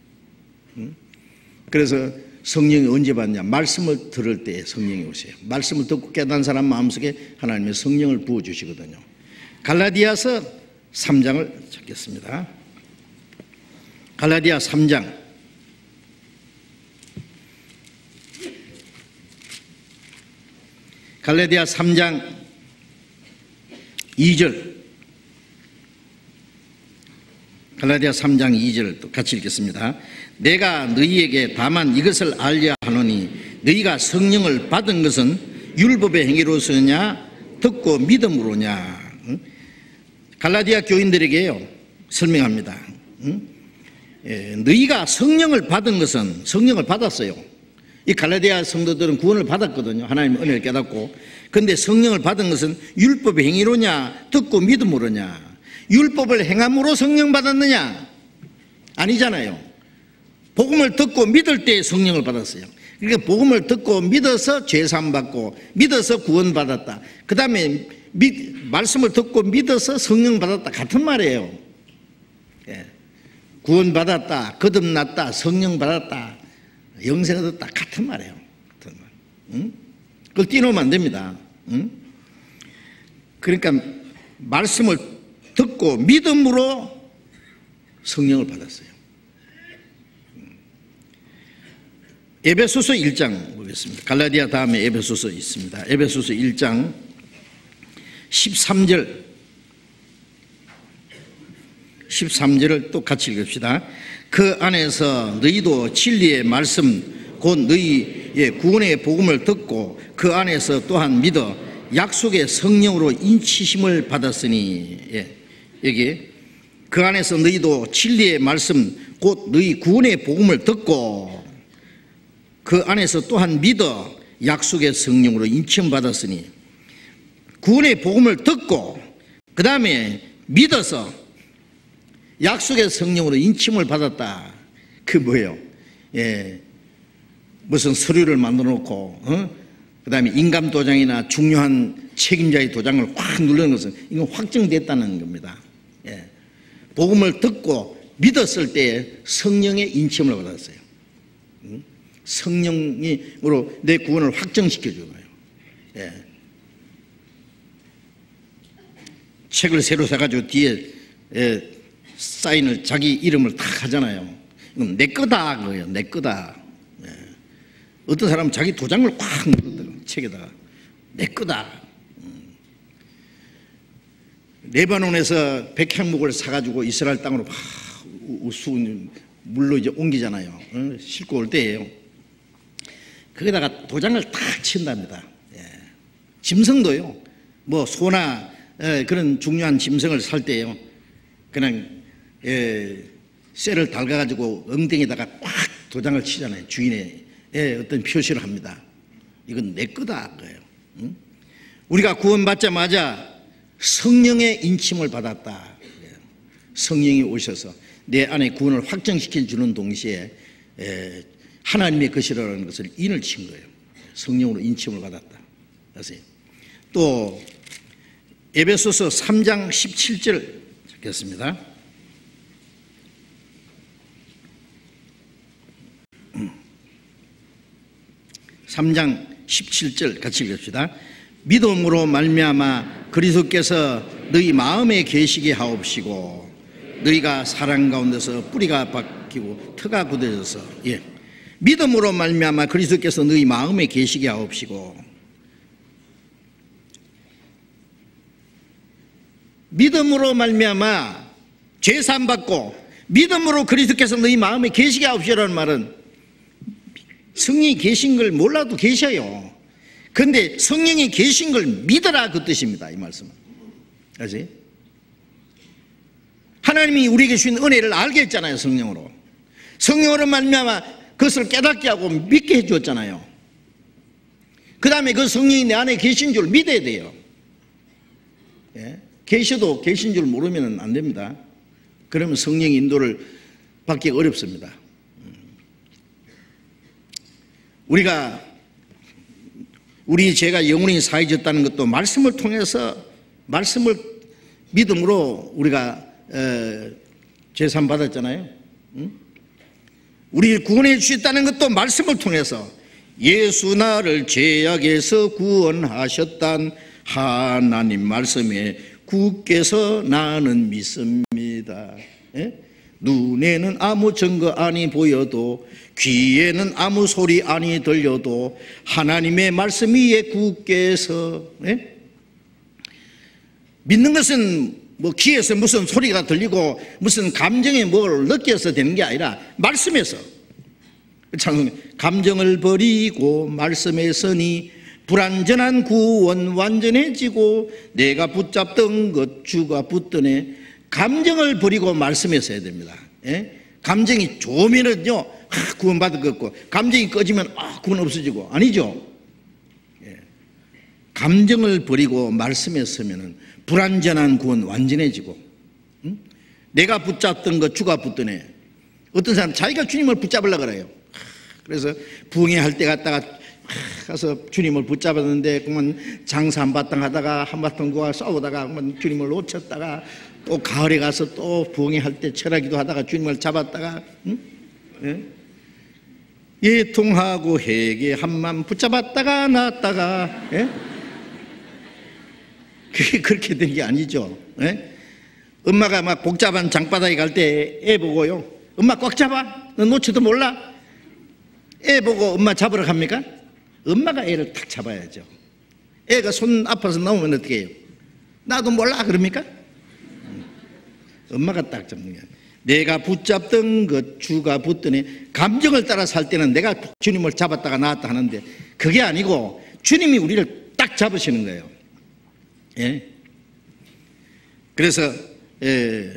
그래서 성령이 언제 받냐? 말씀을 들을 때 성령이 오세요. 말씀을 듣고 깨달은 사람 마음속에 하나님의 성령을 부어주시거든요. 갈라디아서 삼 장을 찾겠습니다. 갈라디아 삼 장 갈라디아 삼 장 이 절 갈라디아 삼 장 이 절 또 같이 읽겠습니다. 내가 너희에게 다만 이것을 알려 하노니 너희가 성령을 받은 것은 율법의 행위로서냐 듣고 믿음으로냐. 갈라디아 교인들에게요 설명합니다. 예, 너희가 성령을 받은 것은 성령을 받았어요. 이 갈라디아 성도들은 구원을 받았거든요. 하나님의 은혜를 깨닫고. 그런데 성령을 받은 것은 율법의 행위로냐 듣고 믿음으로냐. 율법을 행함으로 성령 받았느냐? 아니잖아요. 복음을 듣고 믿을 때 성령을 받았어요. 그러니까 복음을 듣고 믿어서 죄사함 받고 믿어서 구원받았다. 그 다음에 말씀을 듣고 믿어서 성령 받았다. 같은 말이에요. 예. 구원받았다, 거듭났다, 성령 받았다, 영생 얻었다. 같은 말이에요. 같은 말. 응? 그걸 띄놓으면 안 됩니다. 응? 그러니까 말씀을 듣고 믿음으로 성령을 받았어요. 에베소서 일 장 보겠습니다. 갈라디아 다음에 에베소서 있습니다. 에베소서 일 장 십삼 절 십삼 절을 또 같이 읽읍시다. 그 안에서 너희도 진리의 말씀 곧 너희의 구원의 복음을 듣고 그 안에서 또한 믿어 약속의 성령으로 인치심을 받았으니. 예, 여기 그 안에서 너희도 진리의 말씀 곧 너희 구원의 복음을 듣고 그 안에서 또한 믿어 약속의 성령으로 인치심 받았으니. 구원의 복음을 듣고 그 다음에 믿어서 약속의 성령으로 인침을 받았다. 그 뭐예요? 예, 무슨 서류를 만들어 놓고 어? 그 다음에 인감 도장이나 중요한 책임자의 도장을 확 누르는 것은 이건 확정됐다는 겁니다. 예, 복음을 듣고 믿었을 때 성령의 인침을 받았어요. 응? 성령으로 내 구원을 확정시켜 주는 거예요. 예. 책을 새로 사가지고 뒤에 예, 사인을 자기 이름을 다 하잖아요. 이건 내 거다 그거예요. 내 거다. 예. 어떤 사람은 자기 도장을 꽉 넣거든요. 책에다가 내 거다. 음. 레바논에서 백향목을 사가지고 이스라엘 땅으로 막 우스운 물로 이제 옮기잖아요. 어? 싣고 올 때예요. 거기다가 도장을 딱 친답니다. 예. 짐승도요. 뭐 소나 예, 그런 중요한 짐승을 살 때요. 그냥 예, 쇠를 달가가지고 엉덩이에다가 꽉 도장을 치잖아요. 주인의 예, 어떤 표시를 합니다. 이건 내 거다 그거예요. 응? 우리가 구원받자마자 성령의 인침을 받았다. 성령이 오셔서 내 안에 구원을 확정시켜 주는 동시에 예, 하나님의 것이라는 것을 인을 친 거예요. 성령으로 인침을 받았다. 아세요? 또 에베소서 삼 장 십칠 절 읽겠습니다. 삼 장 십칠 절 같이 읽읍시다. 믿음으로 말미암아 그리스도께서 너희 마음에 계시게 하옵시고 너희가 사랑 가운데서 뿌리가 박히고 터가 굳어져서 예. 믿음으로 말미암아 그리스도께서 너희 마음에 계시게 하옵시고 믿음으로 말미암아 죄 사함 받고 믿음으로 그리스도께서 너희 마음에 계시게 하옵시라는 말은 성령이 계신 걸 몰라도 계셔요. 그런데 성령이 계신 걸 믿어라 그 뜻입니다. 이 말씀은 알지? 하나님이 우리에게 주신 은혜를 알게 했잖아요. 성령으로 성령으로 말미암아 그것을 깨닫게 하고 믿게 해주었잖아요. 그 다음에 그 성령이 내 안에 계신 줄 믿어야 돼요. 예? 계셔도 계신 줄 모르면 안 됩니다. 그러면 성령 인도를 받기 어렵습니다. 우리가 우리 죄가 영원히 사해졌다는 것도 말씀을 통해서, 말씀을 믿음으로 우리가 죄산 받았잖아요. 우리를 구원해 주셨다는 것도 말씀을 통해서, 예수 나를 죄악에서 구원하셨단 하나님 말씀에 굳게서 나는 믿습니다. 예? 눈에는 아무 증거 아니 보여도, 귀에는 아무 소리 아니 들려도 하나님의 말씀 위에 굳게서, 예? 믿는 것은 뭐 귀에서 무슨 소리가 들리고 무슨 감정에 뭘 느껴서 되는 게 아니라 말씀에서, 참 감정을 버리고 말씀에 서니 불완전한 구원 완전해지고 내가 붙잡던 것 주가 붙드네. 감정을 버리고 말씀에 서야 됩니다. 예? 감정이 좋으면은요, 아, 구원받을 것 같고, 감정이 꺼지면 아, 구원 없어지고. 아니죠. 예. 감정을 버리고 말씀에 서면은 불완전한 구원 완전해지고, 응? 내가 붙잡던 것 주가 붙드네. 어떤 사람 자기가 주님을 붙잡으려고 그래요. 그래서 부흥회 할 때 갔다가 가서 주님을 붙잡았는데 그만 장사 한바탕 하다가 한바탕 구와 싸우다가 그만 주님을 놓쳤다가 또 가을에 가서 또 부흥회 할 때 철학기도 하다가 주님을 잡았다가, 응? 예? 예통하고 회개 한만 붙잡았다가 놨다가, 예? 그게 그렇게 되는 게 아니죠. 예? 엄마가 막 복잡한 장바닥에 갈 때 애 보고요, 엄마 꽉 잡아, 너 놓쳐도 몰라. 애 보고 엄마 잡으러 갑니까? 엄마가 애를 탁 잡아야죠. 애가 손 아파서 나오면 어떻게 해요? 나도 몰라 그럽니까? 엄마가 딱 잡는 거야. 내가 붙잡던 것 주가 붙더니, 감정을 따라 살 때는 내가 주님을 잡았다가 나왔다 하는데 그게 아니고 주님이 우리를 딱 잡으시는 거예요. 예? 그래서 예,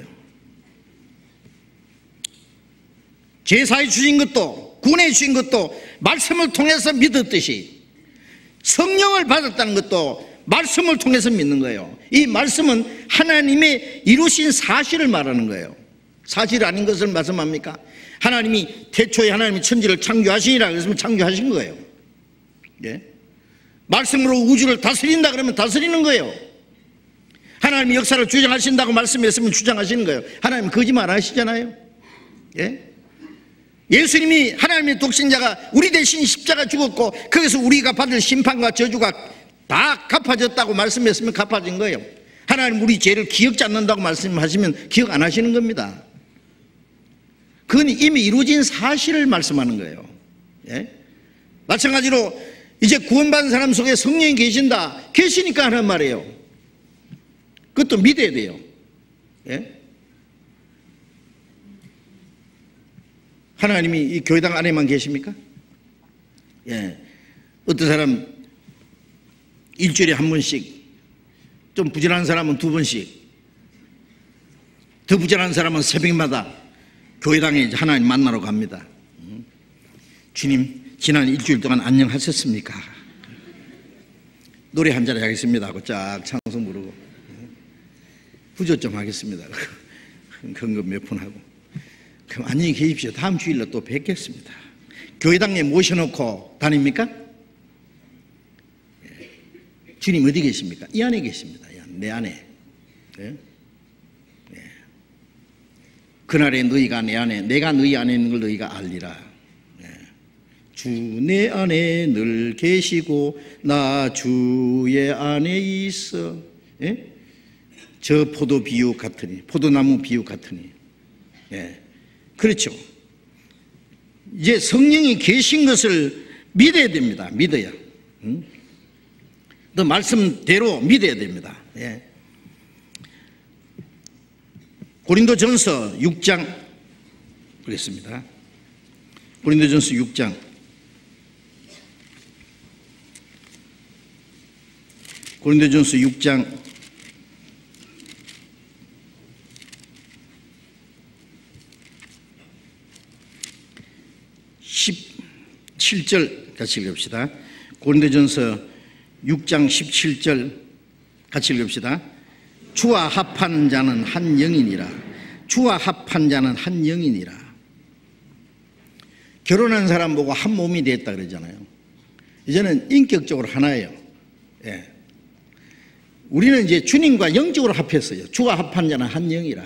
제사해 주신 것도 구원해 주신 것도 말씀을 통해서 믿었듯이, 성령을 받았다는 것도 말씀을 통해서 믿는 거예요. 이 말씀은 하나님의 이루신 사실을 말하는 거예요. 사실 아닌 것을 말씀합니까? 하나님이 태초에 하나님이 천지를 창조하시니라 그랬으면 창조하신 거예요. 예? 말씀으로 우주를 다스린다 그러면 다스리는 거예요. 하나님이 역사를 주장하신다고 말씀했으면 주장하시는 거예요. 하나님 거짓말 안 하시잖아요. 예? 예수님이 하나님의 독생자가 우리 대신 십자가 죽었고 거기서 우리가 받을 심판과 저주가 다 갚아졌다고 말씀했으면 갚아진 거예요. 하나님 우리 죄를 기억지 않는다고 말씀하시면 기억 안 하시는 겁니다. 그건 이미 이루어진 사실을 말씀하는 거예요. 예? 마찬가지로 이제 구원받은 사람 속에 성령이 계신다, 계시니까 하는 말이에요. 그것도 믿어야 돼요. 예? 하나님이 이 교회당 안에만 계십니까? 예. 어떤 사람 일주일에 한 번씩, 좀 부지런한 사람은 두 번씩, 더 부지런한 사람은 새벽마다 교회당에 하나님 만나러 갑니다. 주님, 지난 일주일 동안 안녕하셨습니까? 노래 한 자리 하겠습니다 하고 쫙 찬송 부르고, 부조 좀 하겠습니다. 헌금 몇 푼 하고, 그럼 안녕히 계십시오. 다음 주일로 또 뵙겠습니다. 교회당에 모셔놓고 다닙니까? 주님 어디 계십니까? 이 안에 계십니다. 내 안에. 네? 네. 그날에 너희가 내 안에, 내가 너희 안에 있는 걸 너희가 알리라. 네. 주 내 안에 늘 계시고 나 주의 안에 있어. 네? 저 포도 비유 같으니, 포도나무 비유 같으니. 네. 그렇죠. 이제 성령이 계신 것을 믿어야 됩니다. 믿어야. 응? 또 말씀대로 믿어야 됩니다. 예. 고린도전서 육 장 그랬습니다. 고린도전서 육 장 고린도전서 육 장 십칠 절 같이 읽읍시다. 고린도전서 육 장 십칠 절 같이 읽읍시다. 주와 합한 자는 한 영이니라. 주와 합한 자는 한 영이니라. 결혼한 사람 보고 한 몸이 됐다 그러잖아요. 이제는 인격적으로 하나예요. 예. 우리는 이제 주님과 영적으로 합했어요. 주와 합한 자는 한 영이라.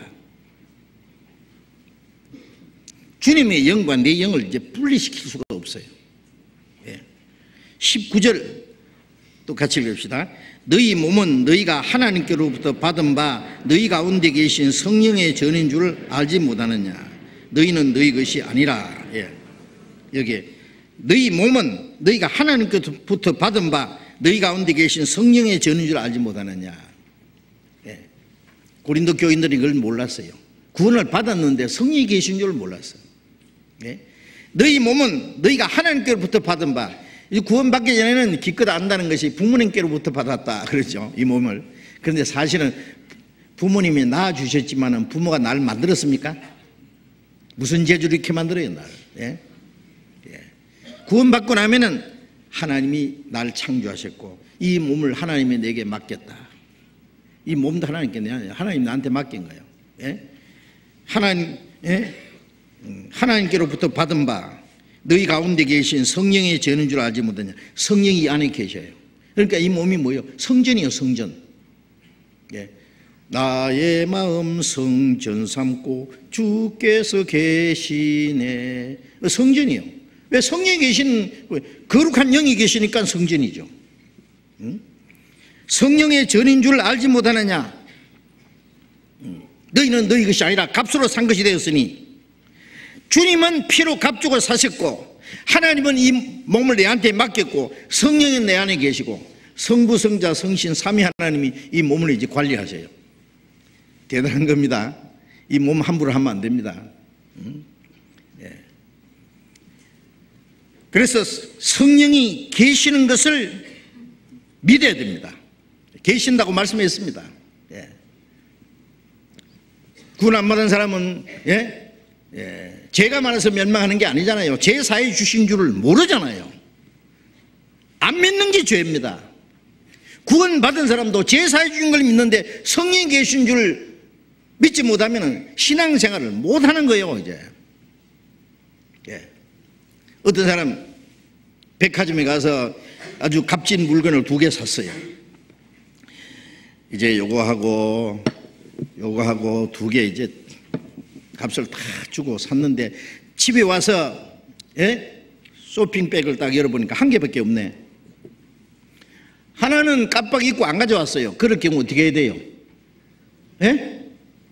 주님의 영과 내 영을 이제 분리시킬 수가 없어요. 예. 십구 절 또 같이 읽읍시다. 너희 몸은 너희가 하나님께로부터 받은 바 너희 가운데 계신 성령의 전인 줄 알지 못하느냐. 너희는 너희 것이 아니라. 예. 여기 너희 몸은 너희가 하나님께로부터 받은 바 너희 가운데 계신 성령의 전인 줄 알지 못하느냐. 예. 고린도 교인들이 그걸 몰랐어요. 구원을 받았는데 성령이 계신 줄 몰랐어요. 예. 너희 몸은 너희가 하나님께로부터 받은 바, 구원받기 전에는 기껏 안다는 것이 부모님께로부터 받았다 그러죠, 이 몸을. 그런데 사실은 부모님이 낳아주셨지만 부모가 날 만들었습니까? 무슨 재주로 이렇게 만들어요, 날? 예? 예. 구원받고 나면은 하나님이 날 창조하셨고 이 몸을 하나님이 내게 맡겼다. 이 몸도 하나님께 내야 하나님 나한테 맡긴 거예요. 예? 하나님, 예? 하나님께로부터 받은 바 너희 가운데 계신 성령의 전인 줄 알지 못하냐. 성령이 이 안에 계셔요. 그러니까 이 몸이 뭐예요? 성전이에요, 성전. 예. 나의 마음 성전 삼고 주께서 계시네. 성전이요. 왜? 성령이 계신, 거룩한 영이 계시니까 성전이죠. 응? 성령의 전인 줄 알지 못하느냐. 응. 너희는 너희 것이 아니라 값으로 산 것이 되었으니. 주님은 피로 값주고 사셨고 하나님은 이 몸을 내한테 맡겼고 성령은 내 안에 계시고 성부, 성자, 성신, 삼위 하나님이 이 몸을 이제 관리하세요. 대단한 겁니다. 이 몸 함부로 하면 안 됩니다. 음? 예. 그래서 성령이 계시는 것을 믿어야 됩니다. 계신다고 말씀했습니다. 예. 구원 안 받은 사람은 예? 예. 죄가 많아서 멸망하는 게 아니잖아요. 죄 사해 주신 줄을 모르잖아요. 안 믿는 게 죄입니다. 구원 받은 사람도 죄 사해 주신 걸 믿는데 성령이 계신 줄 믿지 못하면 신앙생활을 못하는 거예요, 이제. 예. 어떤 사람 백화점에 가서 아주 값진 물건을 두 개 샀어요. 이제 요거 하고 요거 하고 두 개 이제 값을 다 주고 샀는데 집에 와서 예? 쇼핑백을 딱 열어보니까 한 개밖에 없네. 하나는 깜빡 잊고 안 가져왔어요. 그럴 경우 어떻게 해야 돼요? 예?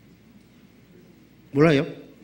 몰라요?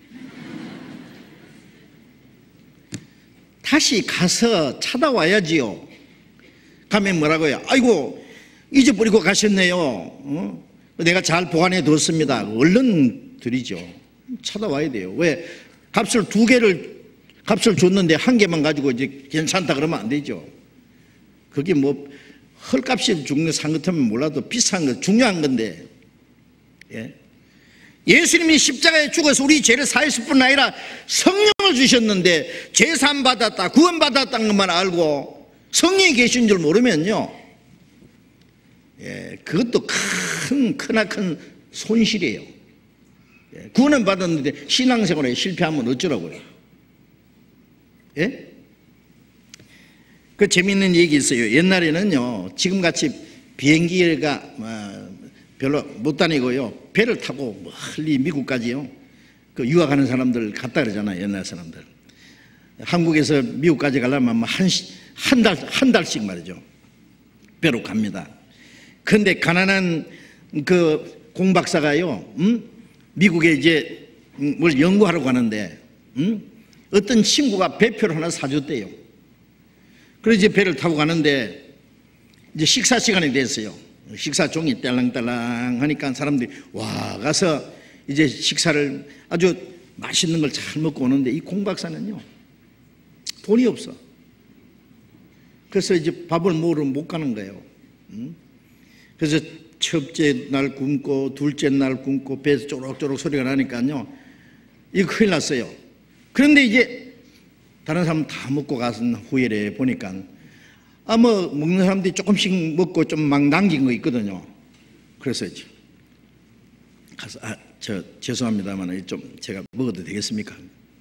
다시 가서 찾아와야지요. 가면 뭐라고요? 아이고 잊어버리고 가셨네요. 어? 내가 잘 보관해 뒀습니다. 얼른 드리죠. 찾아와야 돼요. 왜? 값을 두 개를 값을 줬는데 한 개만 가지고 이제 괜찮다 그러면 안 되죠. 그게 뭐 헐값이 죽는 산 같으면 몰라도 비싼 거 중요한 건데. 예? 예수님이 십자가에 죽어서 우리 죄를 사하실 뿐 아니라 성령을 주셨는데 죄사함 받았다, 구원 받았다는 것만 알고 성령이 계신 줄 모르면요, 예, 그것도 큰 크나큰 손실이에요. 구원은 받았는데 신앙생활에 실패하면 어쩌라고요? 예? 그 재미있는 얘기 있어요. 옛날에는요, 지금같이 비행기가 별로 못 다니고요, 배를 타고 멀리 미국까지요, 그 유학하는 사람들 갔다 그러잖아요, 옛날 사람들. 한국에서 미국까지 가려면 한, 한 달, 한 달씩 말이죠, 배로 갑니다. 그런데 가난한 그 공박사가요, 음? 미국에 이제 뭘 연구하러 가는데 음? 어떤 친구가 배표를 하나 사줬대요. 그래서 이제 배를 타고 가는데 이제 식사 시간이 됐어요. 식사 종이 딸랑딸랑 하니까 사람들이 와 가서 이제 식사를 아주 맛있는 걸 잘 먹고 오는데 이 공박사는요, 돈이 없어. 그래서 이제 밥을 먹으러 못 가는 거예요. 음? 그래서 첫째 날 굶고 둘째 날 굶고 배에서 쪼록쪼록 소리가 나니까요, 이거 큰일 났어요. 그런데 이제 다른 사람 다 먹고 가서 후에 보니까 아, 뭐, 먹는 사람들이 조금씩 먹고 좀 막 남긴 거 있거든요. 그래서 가서, 아, 저, 죄송합니다만, 좀 제가 먹어도 되겠습니까?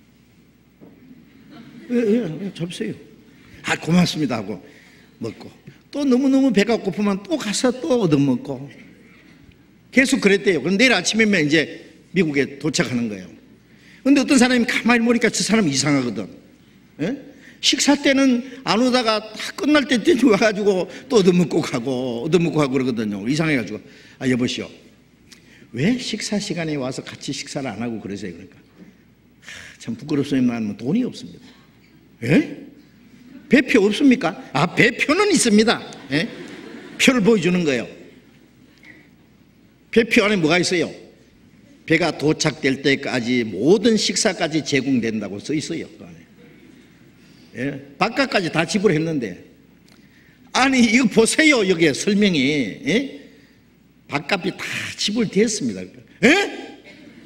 예, 예, 잡으세요. 아, 고맙습니다 하고 먹고, 또 너무너무 배가 고프면 또 가서 또 얻어먹고, 계속 그랬대요. 그럼 내일 아침이면 이제 미국에 도착하는 거예요. 근데 어떤 사람이 가만히 보니까 저 사람 이상하거든. 예? 식사 때는 안 오다가 다 끝날 때쯤 와가지고 또 얻어먹고 가고 얻어먹고 가고 그러거든요. 이상해가지고, 아, 여보시오, 왜 식사 시간에 와서 같이 식사를 안 하고 그러세요? 그러니까, 하, 참 부끄럽습니다만 돈이 없습니다. 예? 배표 없습니까? 아, 배표는 있습니다. 예? 표를 보여주는 거예요. 배표 안에 뭐가 있어요? 배가 도착될 때까지 모든 식사까지 제공된다고 써 있어요. 그 안에. 예? 바깥까지 다 지불했는데, 아니 이거 보세요. 여기에 설명이, 예? 밥값이 다 지불됐습니다. 예?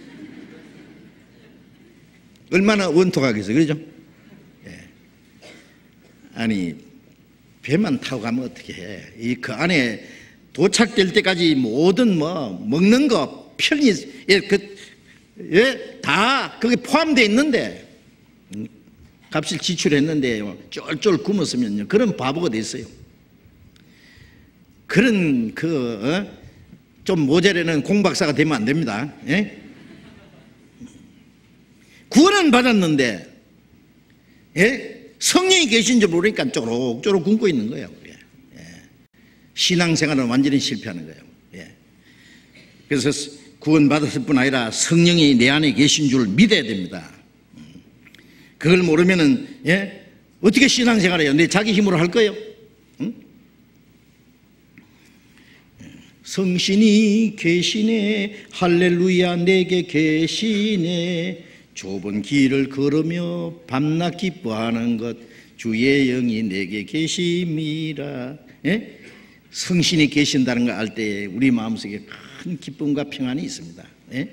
얼마나 원통하겠어요, 그렇죠? 예. 아니 배만 타고 가면 어떻게 해? 이 그 안에 도착될 때까지 모든 뭐 먹는 거 편의, 예, 그, 예, 다 거기 포함되어 있는데, 값을 지출했는데 쫄쫄 굶었으면요, 그런 바보가 됐어요. 그런 그 어? 좀 모자라는 공박사가 되면 안 됩니다. 예? 구원은 받았는데, 예? 성령이 계신 줄 모르니까 쪼록쪼록 굶고 있는 거예요. 예. 신앙생활은 완전히 실패하는 거예요. 예. 그래서 구원 받았을 뿐 아니라 성령이 내 안에 계신 줄 믿어야 됩니다. 그걸 모르면은, 예? 어떻게 신앙생활을 해요? 내 자기 힘으로 할 거예요? 응? 성신이 계시네, 할렐루야, 내게 계시네, 좁은 길을 걸으며 밤낮 기뻐하는 것, 주의 영이 내게 계심이라. 예? 성신이 계신다는 걸 알 때 우리 마음속에 큰 기쁨과 평안이 있습니다. 예?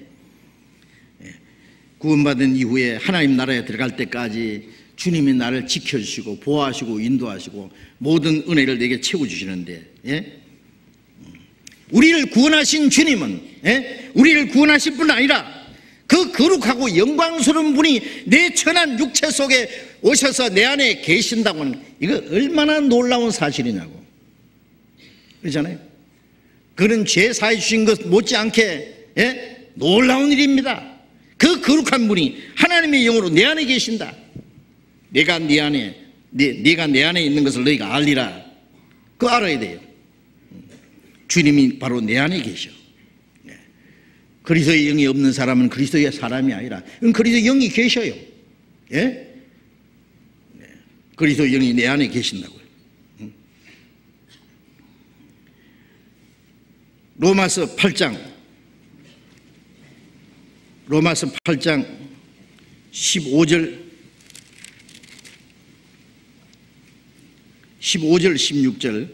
구원받은 이후에 하나님 나라에 들어갈 때까지 주님이 나를 지켜주시고 보호하시고 인도하시고 모든 은혜를 내게 채워주시는데, 예? 우리를 구원하신 주님은, 예? 우리를 구원하실 뿐 아니라 그 거룩하고 영광스러운 분이 내 천한 육체 속에 오셔서 내 안에 계신다고 하는, 이거 얼마나 놀라운 사실이냐고. 그렇잖아요. 그런 죄 사해 주신 것 못지않게, 예? 놀라운 일입니다. 그 거룩한 분이 하나님의 영으로 내 안에 계신다. 내가 네 안에, 네, 네가 내 안에 있는 것을 너희가 알리라. 그거 알아야 돼요. 주님이 바로 내 안에 계셔. 그리스도의 영이 없는 사람은 그리스도의 사람이 아니라, 그리스도의 영이 계셔요. 예? 그리스도의 영이 내 안에 계신다고요. 로마서 팔 장, 로마서 팔 장 십오 절, 십오 절 십육 절,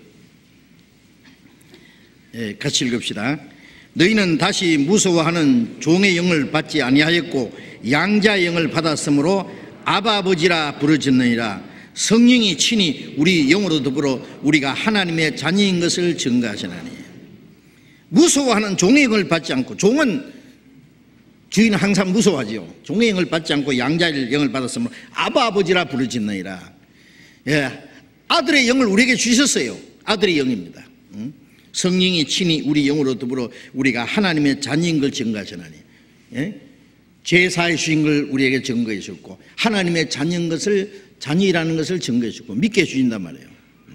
예, 같이 읽읍시다. 너희는 다시 무서워하는 종의 영을 받지 아니하였고 양자의 영을 받았으므로 아바 아버지라 부르짖느니라. 성령이 친히 우리 영으로 더불어 우리가 하나님의 자녀인 것을 증거하시나니. 무서워하는 종의 영을 받지 않고, 종은 주인은 항상 무서워하지요. 종의 영을 받지 않고 양자의 영을 받았으므로 아바 아버지라 부르짖느니라. 예, 아들의 영을 우리에게 주셨어요. 아들의 영입니다. 응? 성령이 친히 우리 영으로 더불어 우리가 하나님의 자녀인 걸 증거하시나니. 예? 죄 사해 주신 걸 우리에게 증거해 주셨고 하나님의 자녀인 것을, 자녀라는 것을 증거해 주고 믿게 해주신단 말이에요.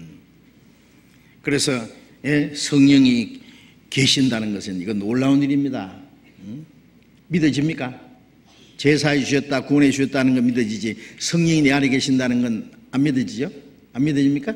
그래서 예? 성령이 계신다는 것은 이건 놀라운 일입니다. 응? 믿어집니까? 죄 사해 주셨다, 구원해 주셨다는 건 믿어지지, 성령이 내 안에 계신다는 건 안 믿어지죠? 안 믿어집니까?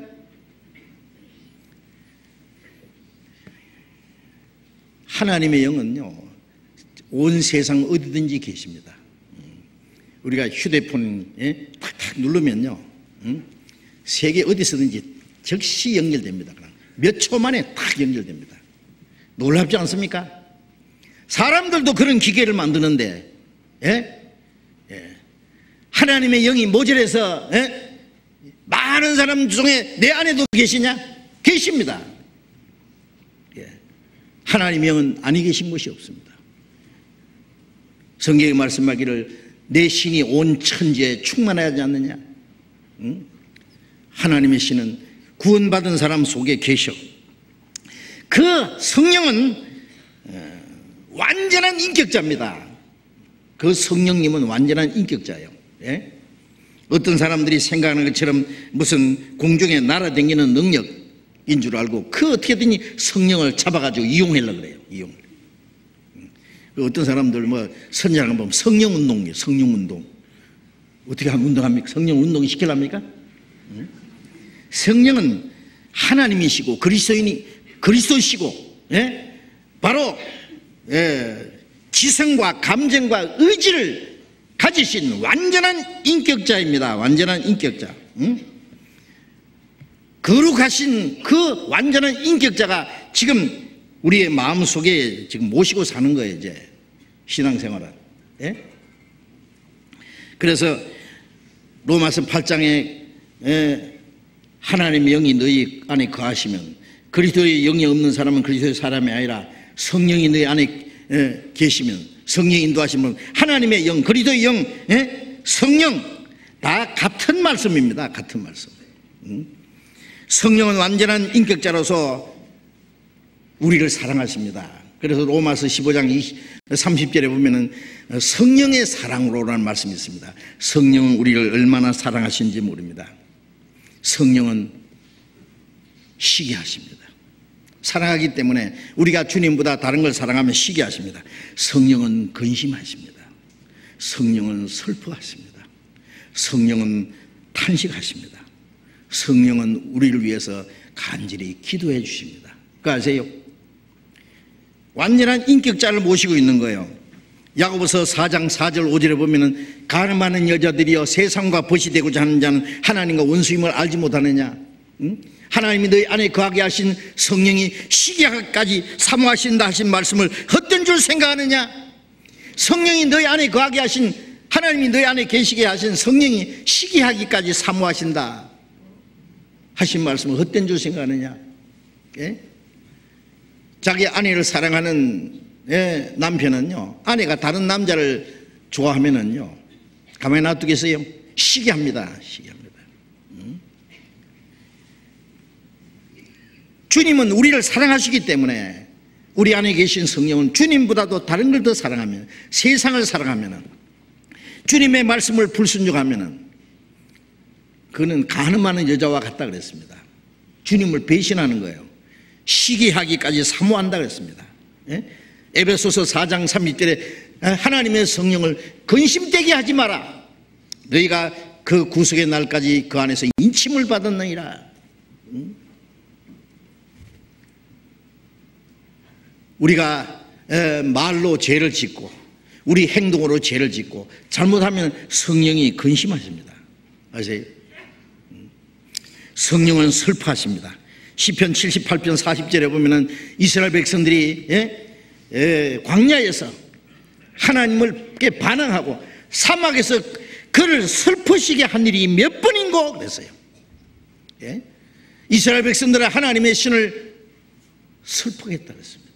하나님의 영은요, 온 세상 어디든지 계십니다. 우리가 휴대폰에 탁탁 누르면요, 세계 어디서든지 즉시 연결됩니다. 몇 초 만에 탁 연결됩니다. 놀랍지 않습니까? 사람들도 그런 기계를 만드는데, 예? 예. 하나님의 영이 모자라서, 예? 많은 사람 중에 내 안에도 계시냐? 계십니다. 예. 하나님의 영은 아니 계신 것이 없습니다. 성경에 말씀하기를 내 신이 온 천지에 충만하지 않느냐? 응? 하나님의 신은 구원받은 사람 속에 계셔. 그 성령은 완전한 인격자입니다. 그 성령님은 완전한 인격자예요. 예? 어떤 사람들이 생각하는 것처럼 무슨 공중에 날아다니는 능력인 줄 알고 그 어떻게든지 성령을 잡아가지고 이용하려고 그래요. 이용. 어떤 사람들 뭐 선장을 보면 성령운동이에요. 성령운동. 어떻게 하면 운동합니까? 성령운동 시키랍니까? 성령은 하나님이시고 그리스도인이 그리스도시고, 예? 바로 예, 지성과 감정과 의지를 가지신 완전한 인격자입니다. 완전한 인격자. 응? 거룩하신 그 완전한 인격자가 지금 우리의 마음속에 지금 모시고 사는 거예요. 이제 신앙생활은. 예? 그래서 로마서 팔 장에 예, 하나님의 영이 너희 안에 거하시면 그리스도의 영이 없는 사람은 그리스도의 사람이 아니라 성령이 너희 안에 예, 계시면 성령이 인도하시면 하나님의 영, 그리스도의 영, 예? 성령 다 같은 말씀입니다. 같은 말씀. 음? 성령은 완전한 인격자로서 우리를 사랑하십니다. 그래서 로마서 십오 장 삼십 절에 보면은 성령의 사랑으로라는 말씀이 있습니다. 성령은 우리를 얼마나 사랑하시는지 모릅니다. 성령은 시기하십니다. 사랑하기 때문에 우리가 주님보다 다른 걸 사랑하면 시기하십니다. 성령은 근심하십니다. 성령은 슬퍼하십니다. 성령은 탄식하십니다. 성령은 우리를 위해서 간절히 기도해 주십니다. 그거 아세요? 완전한 인격자를 모시고 있는 거예요. 야고보서 사 장 사 절 오 절에 보면은 가늠하는 여자들이여 세상과 벗이 되고자 하는 자는 하나님과 원수임을 알지 못하느냐? 응? 하나님이 너희 안에 거하게 하신 성령이 시기하기까지 사모하신다 하신 말씀을 헛된 줄 생각하느냐? 성령이 너희 안에 거하게 하신 하나님이 너희 안에 계시게 하신 성령이 시기하기까지 사모하신다 하신 말씀을 헛된 줄 생각하느냐? 예? 자기 아내를 사랑하는 예, 남편은요, 아내가 다른 남자를 좋아하면은요, 가만히 놔두겠어요? 시기합니다. 시기합니다. 음? 주님은 우리를 사랑하시기 때문에 우리 안에 계신 성령은 주님보다도 다른 걸 더 사랑하면, 세상을 사랑하면은, 주님의 말씀을 불순종하면은, 그는 간음하는 여자와 같다 그랬습니다. 주님을 배신하는 거예요. 시기하기까지 사모한다 그랬습니다. 예? 에베소서 사 장 삼십 절에 하나님의 성령을 근심되게 하지 마라. 너희가 그 구속의 날까지 그 안에서 인침을 받았느니라. 응? 우리가 말로 죄를 짓고 우리 행동으로 죄를 짓고 잘못하면 성령이 근심하십니다. 아세요? 성령은 슬퍼하십니다. 시편 칠십팔 편 사십 절에 보면은 이스라엘 백성들이 예? 예, 광야에서 하나님께 반항하고 사막에서 그를 슬프시게 한 일이 몇 번인고 그랬어요. 예? 이스라엘 백성들은 하나님의 신을 슬프게 했다 그랬습니다.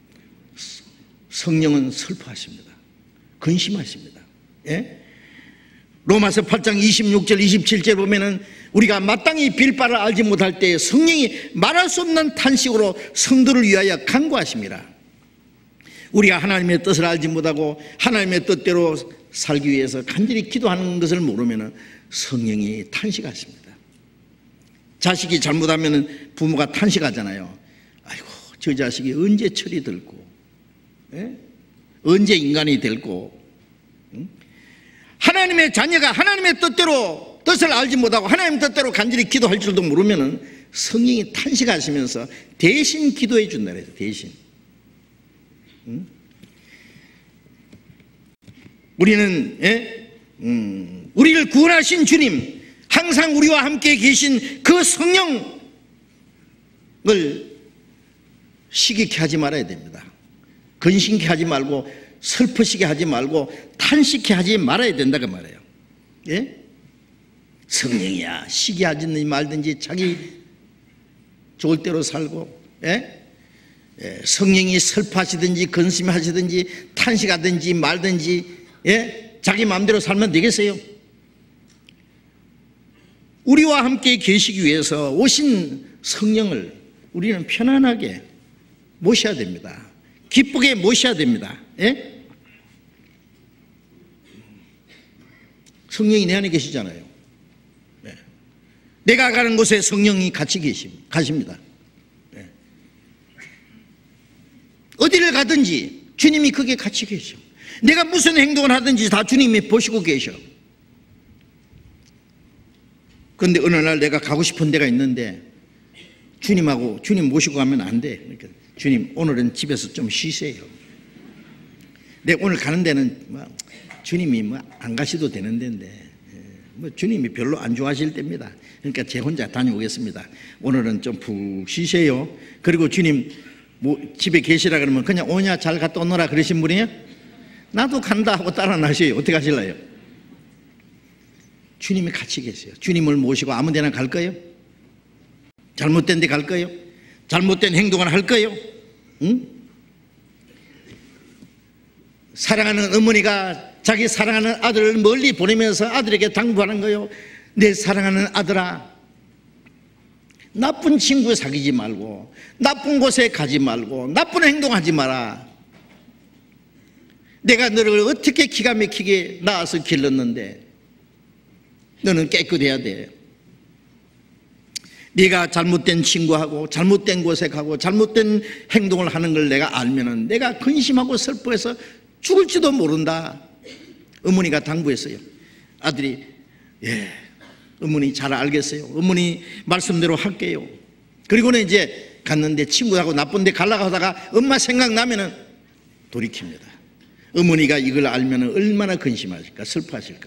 성령은 슬퍼하십니다. 근심하십니다. 예? 로마서 팔 장 이십육 절 이십칠 절 보면은 우리가 마땅히 빌 바를 알지 못할 때 성령이 말할 수 없는 탄식으로 성도를 위하여 간구하십니다. 우리가 하나님의 뜻을 알지 못하고 하나님의 뜻대로 살기 위해서 간절히 기도하는 것을 모르면 성령이 탄식하십니다. 자식이 잘못하면 부모가 탄식하잖아요. 아이고 저 자식이 언제 철이 들고 예? 언제 인간이 될고. 응? 하나님의 자녀가 하나님의 뜻대로 뜻을 알지 못하고 하나님 뜻대로 간절히 기도할 줄도 모르면 성령이 탄식하시면서 대신 기도해 준다 그래요. 대신. 응? 우리는 예? 음, 우리를 구원하신 주님, 항상 우리와 함께 계신 그 성령을 시기케 하지 말아야 됩니다. 근심케 하지 말고 슬프시게 하지 말고 탄식케 하지 말아야 된다고 말해요. 예? 성령이야 시기하든지 말든지 자기 좋을 대로 살고, 예? 예, 성령이 슬퍼하시든지 근심하시든지 탄식하든지 말든지, 예? 자기 마음대로 살면 되겠어요? 우리와 함께 계시기 위해서 오신 성령을 우리는 편안하게 모셔야 됩니다. 기쁘게 모셔야 됩니다. 예? 성령이 내 안에 계시잖아요. 네. 내가 가는 곳에 성령이 같이 계십니다. 가십니다. 네. 어디를 가든지 주님이 거기에 같이 계셔. 내가 무슨 행동을 하든지 다 주님이 보시고 계셔. 그런데 어느 날 내가 가고 싶은 데가 있는데 주님하고 주님 모시고 가면 안 돼. 그러니까 주님 오늘은 집에서 좀 쉬세요. 내가 오늘 가는 데는 뭐 주님이 뭐 안 가셔도 되는 데인데 뭐 주님이 별로 안 좋아하실 때입니다. 그러니까 제 혼자 다녀오겠습니다. 오늘은 좀 푹 쉬세요. 그리고 주님 뭐 집에 계시라 그러면 그냥 오냐 잘 갔다 오너라 그러신 분이에요? 나도 간다 하고 따라 나셔요. 어떻게 하실래요? 주님이 같이 계세요. 주님을 모시고 아무 데나 갈 거예요? 잘못된 데 갈 거예요? 잘못된 행동을 할 거예요? 응? 사랑하는 어머니가 자기 사랑하는 아들을 멀리 보내면서 아들에게 당부하는 거예요. 내 사랑하는 아들아, 나쁜 친구 사귀지 말고 나쁜 곳에 가지 말고 나쁜 행동하지 마라. 내가 너를 어떻게 기가 막히게 낳아서 길렀는데 너는 깨끗해야 돼. 네가 잘못된 친구하고 잘못된 곳에 가고 잘못된 행동을 하는 걸 내가 알면은 내가 근심하고 슬퍼해서 죽을지도 모른다. 어머니가 당부했어요. 아들이 예, 어머니 잘 알겠어요. 어머니 말씀대로 할게요. 그리고는 이제 갔는데 친구하고 나쁜 데 가려고 하다가 엄마 생각나면은 돌이킵니다. 어머니가 이걸 알면은 얼마나 근심하실까, 슬퍼하실까.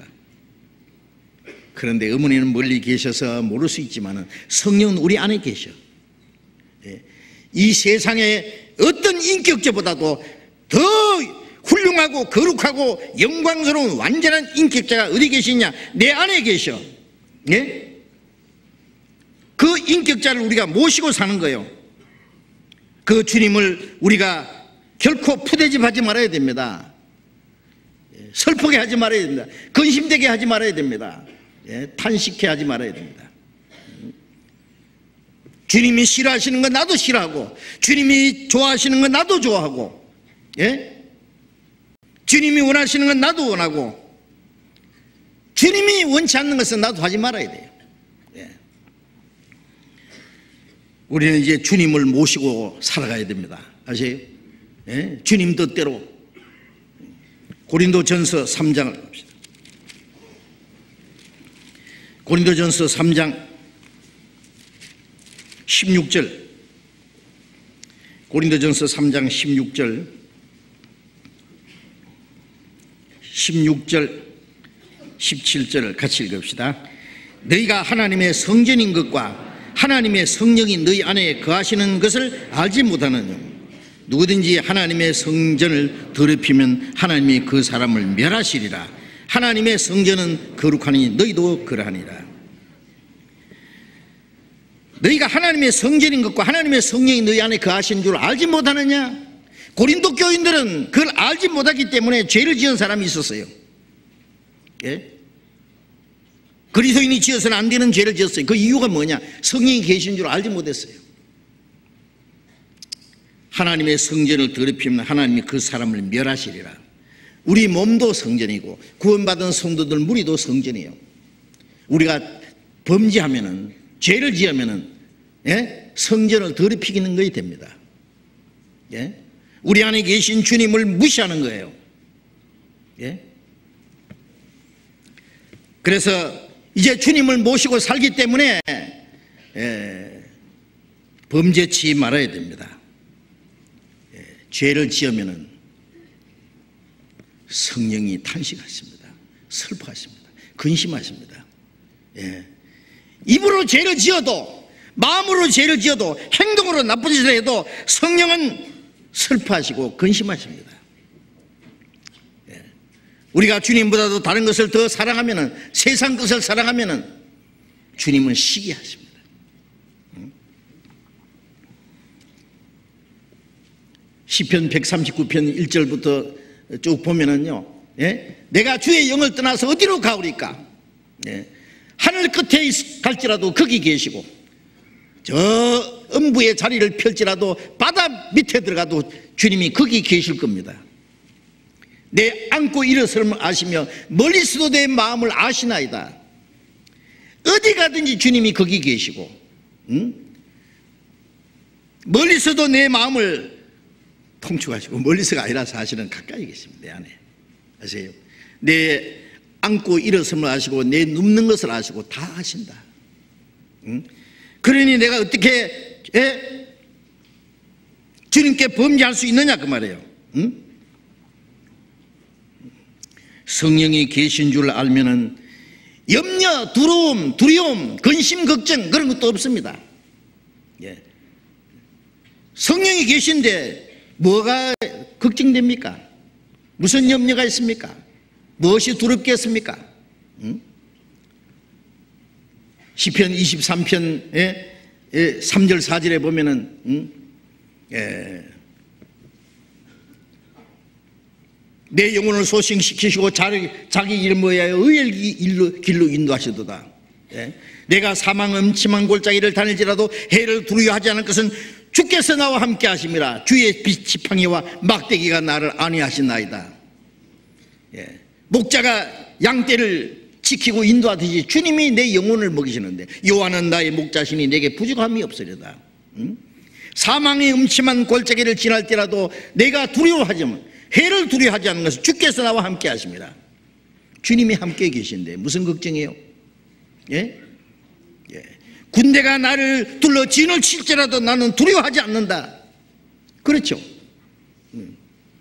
그런데 어머니는 멀리 계셔서 모를 수 있지만은 성령은 우리 안에 계셔. 예. 이 세상에 어떤 인격자보다도 더 훌륭하고 거룩하고 영광스러운 완전한 인격자가 어디 계시냐? 내 안에 계셔. 예? 그 인격자를 우리가 모시고 사는 거예요. 그 주님을 우리가 결코 푸대집하지 말아야 됩니다. 예. 슬프게 하지 말아야 됩니다. 근심되게 하지 말아야 됩니다. 예, 탄식해 하지 말아야 됩니다. 주님이 싫어하시는 건 나도 싫어하고 주님이 좋아하시는 건 나도 좋아하고, 예? 주님이 원하시는 건 나도 원하고 주님이 원치 않는 것은 나도 하지 말아야 돼요. 예. 우리는 이제 주님을 모시고 살아가야 됩니다. 아세요? 예? 주님 뜻대로. 고린도전서 삼 장을 봅시다. 고린도전서 삼 장 십육 절, 고린도전서 삼 장 십육 절, 십육 절, 십칠 절을 같이 읽읍시다. 너희가 하나님의 성전인 것과 하나님의 성령이 너희 안에 거하시는 것을 알지 못하느냐? 누구든지 하나님의 성전을 더럽히면 하나님이 그 사람을 멸하시리라. 하나님의 성전은 거룩하니 너희도 그러하니라. 너희가 하나님의 성전인 것과 하나님의 성령이 너희 안에 거하신 줄 알지 못하느냐? 고린도 교인들은 그걸 알지 못하기 때문에 죄를 지은 사람이 있었어요. 예? 그리스도인이 지어서는 안 되는 죄를 지었어요. 그 이유가 뭐냐? 성령이 계신 줄 알지 못했어요. 하나님의 성전을 더럽히면 하나님이 그 사람을 멸하시리라. 우리 몸도 성전이고 구원받은 성도들 무리도 성전이에요. 우리가 범죄하면은, 죄를 지으면은, 예? 성전을 더럽히는 것이 됩니다. 예? 우리 안에 계신 주님을 무시하는 거예요. 예? 그래서 이제 주님을 모시고 살기 때문에 예, 범죄치 말아야 됩니다. 예, 죄를 지으면은 성령이 탄식하십니다. 슬퍼하십니다. 근심하십니다. 예. 입으로 죄를 지어도, 마음으로 죄를 지어도, 행동으로 나쁜 짓을 해도 성령은 슬퍼하시고 근심하십니다. 예. 우리가 주님보다도 다른 것을 더 사랑하면은, 세상 것을 사랑하면은 주님은 시기하십니다. 시편 백삼십구 편 일 절부터 쭉 보면은요, 예? 내가 주의 영을 떠나서 어디로 가오리까? 예? 하늘 끝에 갈지라도 거기 계시고, 저 음부의 자리를 펼지라도 바다 밑에 들어가도 주님이 거기 계실 겁니다. 내 안고 일어섬을 아시며 멀리서도 내 마음을 아시나이다. 어디 가든지 주님이 거기 계시고, 응? 멀리서도 내 마음을 통촉하시고, 멀리서가 아니라 사실은 가까이 계십니다. 내 안에 아세요? 내 안고 일어섬을 아시고 내 눕는 것을 아시고 다 아신다. 응? 그러니 내가 어떻게 에? 주님께 범죄할 수 있느냐 그 말이에요. 응? 성령이 계신 줄 알면은 염려, 두려움, 두려움, 근심, 걱정 그런 것도 없습니다. 예. 성령이 계신데 뭐가 걱정됩니까? 무슨 염려가 있습니까? 무엇이 두렵겠습니까? 응? 시편 이십삼 편 삼 절 사 절에 보면은 응? 예. 내 영혼을 소생시키시고 자기, 자기 이름을 위하여 의의 길로, 길로 인도하시도다. 예? 내가 사망 음침한 골짜기를 다닐지라도 해를 두려워하지 않을 것은 주께서 나와 함께 하심이라. 주의 빛 지팡이와 막대기가 나를 안위하시나이다. 예. 목자가 양떼를 지키고 인도하듯이 주님이 내 영혼을 먹이시는데, 여호와는 나의 목자시니 내게 부족함이 없으리다. 응? 사망의 음침한 골짜기를 지날 때라도 내가 두려워하지만, 해를 두려워하지 않는 것은 주께서 나와 함께 하십니다. 주님이 함께 계신데 무슨 걱정이에요? 예? 예. 군대가 나를 둘러 진을 칠지라도 나는 두려워하지 않는다. 그렇죠? 음.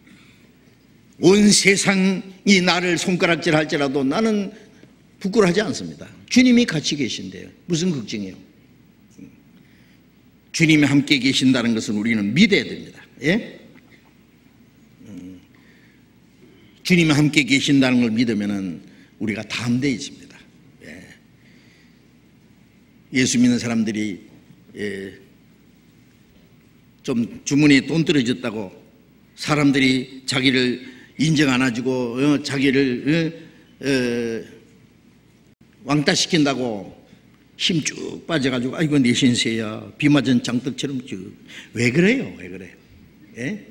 온 세상이 나를 손가락질 할지라도 나는 부끄러워하지 않습니다. 주님이 같이 계신데요. 무슨 걱정이에요? 음. 주님이 함께 계신다는 것은 우리는 믿어야 됩니다. 예? 주님이 함께 계신다는 걸 믿으면 우리가 담대해집니다. 예. 예수 믿는 사람들이 예. 좀 주머니에 돈 떨어졌다고 사람들이 자기를 인정 안 해주고 어, 자기를 어, 어, 왕따시킨다고 힘 쭉 빠져가지고 아이고 내 신세야 비 맞은 장떡처럼 쭉. 왜 그래요? 왜 그래요? 예?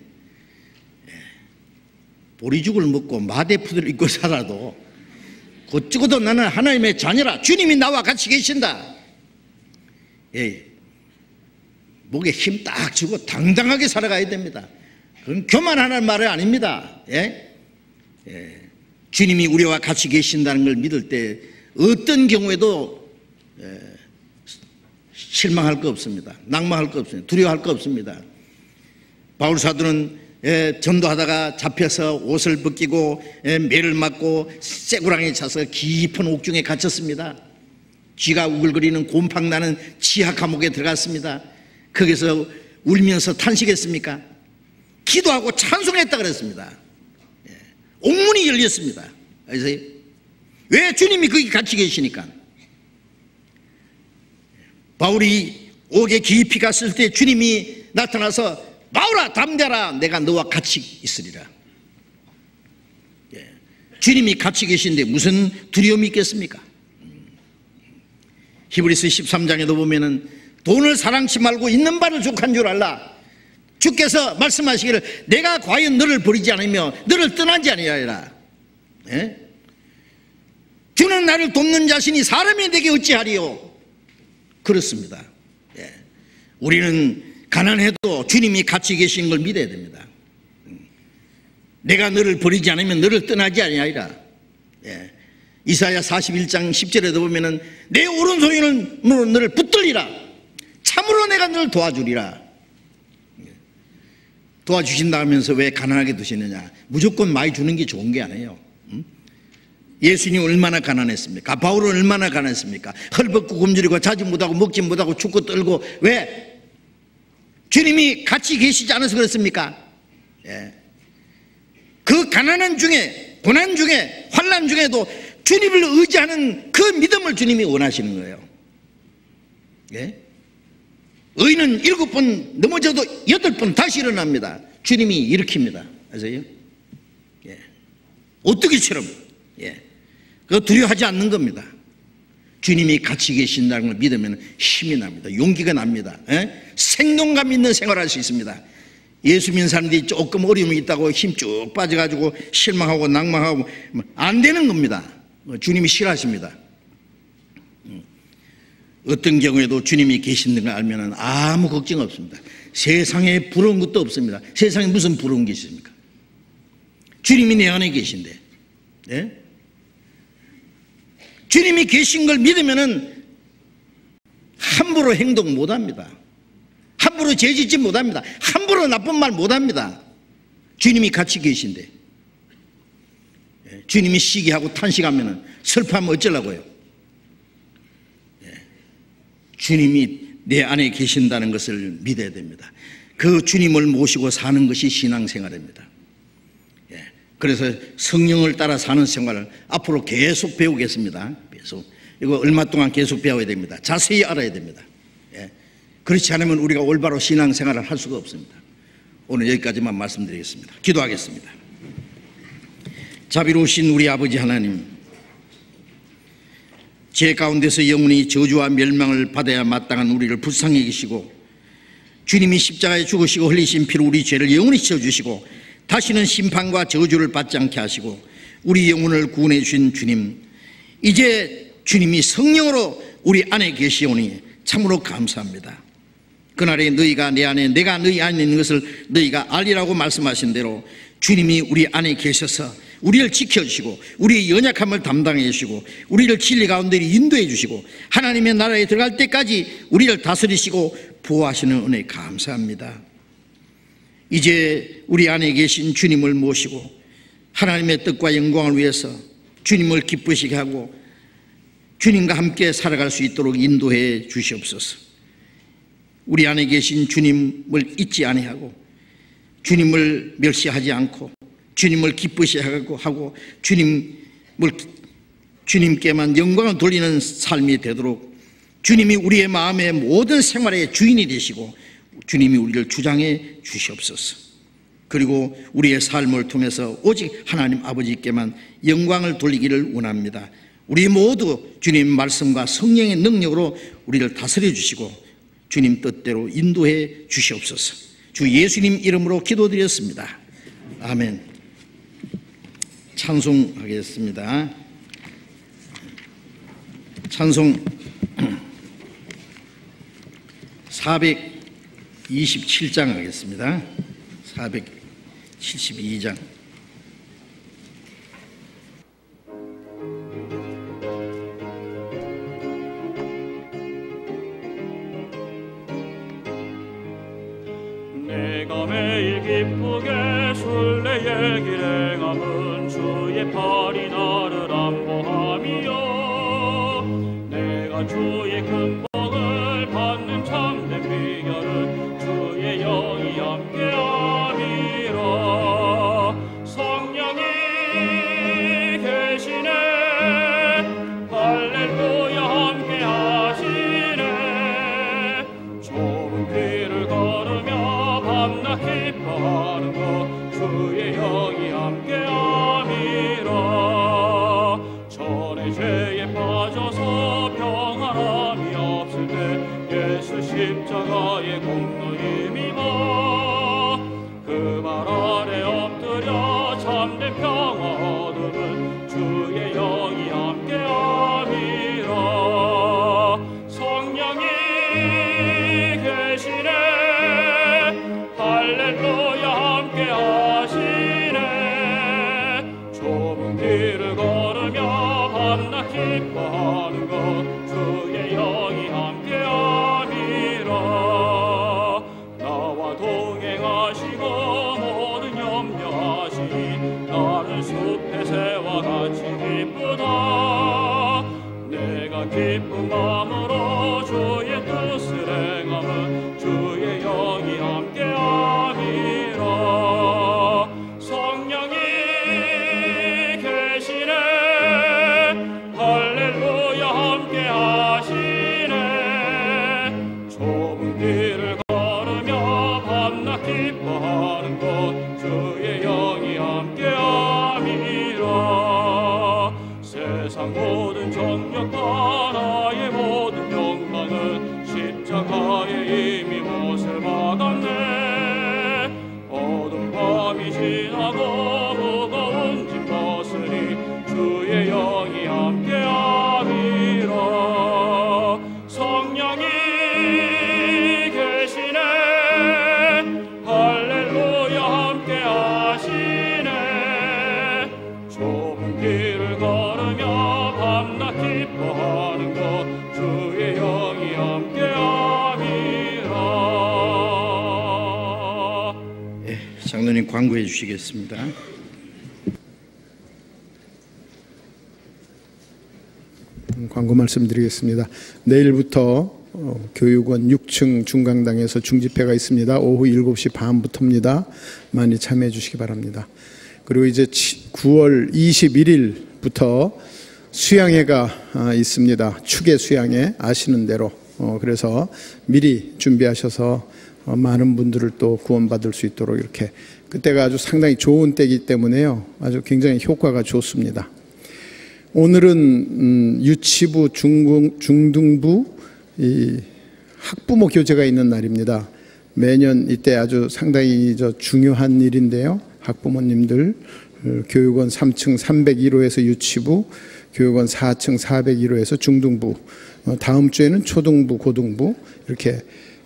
보리죽을 먹고 마대푸들 입고 살아도 곧 죽어도 나는 하나님의 자녀라. 주님이 나와 같이 계신다. 예. 목에 힘 딱 주고 당당하게 살아가야 됩니다. 그건 교만하는 말이 아닙니다. 예? 예. 주님이 우리와 같이 계신다는 걸 믿을 때 어떤 경우에도 예, 실망할 거 없습니다. 낭망할 거 없습니다. 두려워할 거 없습니다. 바울 사도는 예, 전도하다가 잡혀서 옷을 벗기고 예, 매를 맞고 쇠고랑에 차서 깊은 옥중에 갇혔습니다. 쥐가 우글거리는 곰팡 나는 지하 감옥에 들어갔습니다. 거기서 울면서 탄식했습니까? 기도하고 찬송했다 그랬습니다. 예, 옥문이 열렸습니다. 그래서 왜? 주님이 거기 같이 계시니까. 바울이 옥에 깊이 갔을 때 주님이 나타나서 바울아 담대하라, 내가 너와 같이 있으리라. 예. 주님이 같이 계신데 무슨 두려움이 있겠습니까? 히브리서 십삼 장에도 보면은 돈을 사랑치 말고 있는 바를 족한 줄 알라. 주께서 말씀하시기를 내가 과연 너를 버리지 않으며 너를 떠나지 아니하리라. 예? 주는 나를 돕는 자신이 사람이 내게 어찌하리요? 그렇습니다. 예. 우리는 가난해도 주님이 같이 계신 걸 믿어야 됩니다. 내가 너를 버리지 않으면 너를 떠나지 아니하리라. 예. 이사야 사십일 장 십 절에도 보면은 내 오른손으로 너를 붙들리라. 참으로 내가 너를 도와주리라. 도와주신다 하면서 왜 가난하게 두시느냐? 무조건 많이 주는 게 좋은 게 아니에요. 응? 예수님 얼마나 가난했습니까? 바울은 얼마나 가난했습니까? 헐벗고 굶주리고 자지 못하고 먹지 못하고 죽고 떨고. 왜? 주님이 같이 계시지 않아서 그렇습니까? 예. 그 가난한 중에, 고난 중에, 환난 중에도 주님을 의지하는 그 믿음을 주님이 원하시는 거예요. 예? 의인은 일곱 번 넘어져도 여덟 번 다시 일어납니다. 주님이 일으킵니다. 아세요? 예. 어떻게처럼, 예. 그거 두려워하지 않는 겁니다. 주님이 같이 계신다는 걸 믿으면 힘이 납니다. 용기가 납니다. 예? 생동감 있는 생활할 수 있습니다. 예수 믿는 사람들이 조금 어려움이 있다고 힘 쭉 빠져가지고 실망하고 낭망하고 안 되는 겁니다. 주님이 싫어하십니다. 어떤 경우에도 주님이 계신다는 걸 알면 아무 걱정 없습니다. 세상에 부러운 것도 없습니다. 세상에 무슨 부러운 게 있습니까? 주님이 내 안에 계신데, 예? 주님이 계신 걸 믿으면 함부로 행동 못합니다. 함부로 죄짓지 못합니다. 함부로 나쁜 말 못합니다. 주님이 같이 계신데, 예? 주님이 시기하고 탄식하면 슬퍼하면 어쩌려고요? 예? 주님이 내 안에 계신다는 것을 믿어야 됩니다. 그 주님을 모시고 사는 것이 신앙생활입니다. 예. 그래서 성령을 따라 사는 생활을 앞으로 계속 배우겠습니다. 계속. 이거 얼마 동안 계속 배워야 됩니다. 자세히 알아야 됩니다. 예. 그렇지 않으면 우리가 올바로 신앙생활을 할 수가 없습니다. 오늘 여기까지만 말씀드리겠습니다. 기도하겠습니다. 자비로우신 우리 아버지 하나님, 죄 가운데서 영원히 저주와 멸망을 받아야 마땅한 우리를 불쌍히 여기시고 주님이 십자가에 죽으시고 흘리신 피로 우리 죄를 영원히 씻어주시고 다시는 심판과 저주를 받지 않게 하시고 우리 영혼을 구원해 주신 주님, 이제 주님이 성령으로 우리 안에 계시오니 참으로 감사합니다. 그날에 너희가 내 안에 내가 너희 안에 있는 것을 너희가 알리라고 말씀하신 대로 주님이 우리 안에 계셔서 우리를 지켜주시고 우리의 연약함을 담당해 주시고 우리를 진리 가운데 인도해 주시고 하나님의 나라에 들어갈 때까지 우리를 다스리시고 보호하시는 은혜 감사합니다. 이제 우리 안에 계신 주님을 모시고 하나님의 뜻과 영광을 위해서 주님을 기쁘시게 하고 주님과 함께 살아갈 수 있도록 인도해 주시옵소서. 우리 안에 계신 주님을 잊지 아니하고 주님을 멸시하지 않고 주님을 기쁘시하고 하고 주님을 주님께만 영광을 돌리는 삶이 되도록 주님이 우리의 마음의 모든 생활의 주인이 되시고 주님이 우리를 주장해 주시옵소서. 그리고 우리의 삶을 통해서 오직 하나님 아버지께만 영광을 돌리기를 원합니다. 우리 모두 주님 말씀과 성령의 능력으로 우리를 다스려 주시고 주님 뜻대로 인도해 주시옵소서. 주 예수님 이름으로 기도드렸습니다. 아멘. 찬송하겠습니다. 찬송 사백이십칠 장 하겠습니다. 사백칠십이 장. 내가 매일 기쁘게 순례의 길 행함은 주의 팔이 나를 안보함이요 내가 주의 큰 복을 받는 참된 비결은 주의 영이 함께함이라. 성령이 계시네 할렐루야 함께하시네. 좁은 길을 걸으며 밤낮 기뻐하는 것 주의 영이 함께함이라. 전에 죄에 빠져서 평안함이 없을 때 예수 십자가의 공로 힘입어 그 발 아래 엎드려 참된 평화 얻음은 주의 영이 함께함이라. 성령이 계시네 할렐루야 함께하시네. 좁은 길을 걸으며 밤낮 기뻐하는 것 주의 영이 함께함이라. 나와 동행하시고 모든 염려하시니 나는 숲의 새와 같이 기쁘다. 내가 기쁜 마음으로 주의 뜻을 행함은 주의 영이 함께함이라. 성령이 계시네 할렐루야 함께하시네. 십자가에 이미 못을 박았네. 어두운 밤이 지나고 무거운 짐 벗으니 주의 영이 함께함이라. 성령이 계시네. 할렐루야 함께하시네. 좁은 길을 걸으며 밤낮 기뻐하는 것 주의 영이 함께함이라. 예, 장로님 광고해 주시겠습니다. 광고 말씀드리겠습니다. 내일부터 어, 교육원 육 층 중강당에서 중집회가 있습니다. 오후 일곱 시 반부터입니다. 많이 참여해 주시기 바랍니다. 그리고 이제 구월 이십일일부터 수양회가 아, 있습니다. 축의 수양회 아시는 대로. 어, 그래서 미리 준비하셔서 어, 많은 분들을 또 구원받을 수 있도록 이렇게, 그때가 아주 상당히 좋은 때이기 때문에요. 아주 굉장히 효과가 좋습니다. 오늘은 음, 유치부, 중등, 중등부 이 학부모 교재가 있는 날입니다. 매년 이때 아주 상당히 저 중요한 일인데요. 학부모님들 교육원 삼 층 삼백일 호에서 유치부, 교육원 사 층 사백일 호에서 중등부, 다음 주에는 초등부, 고등부 이렇게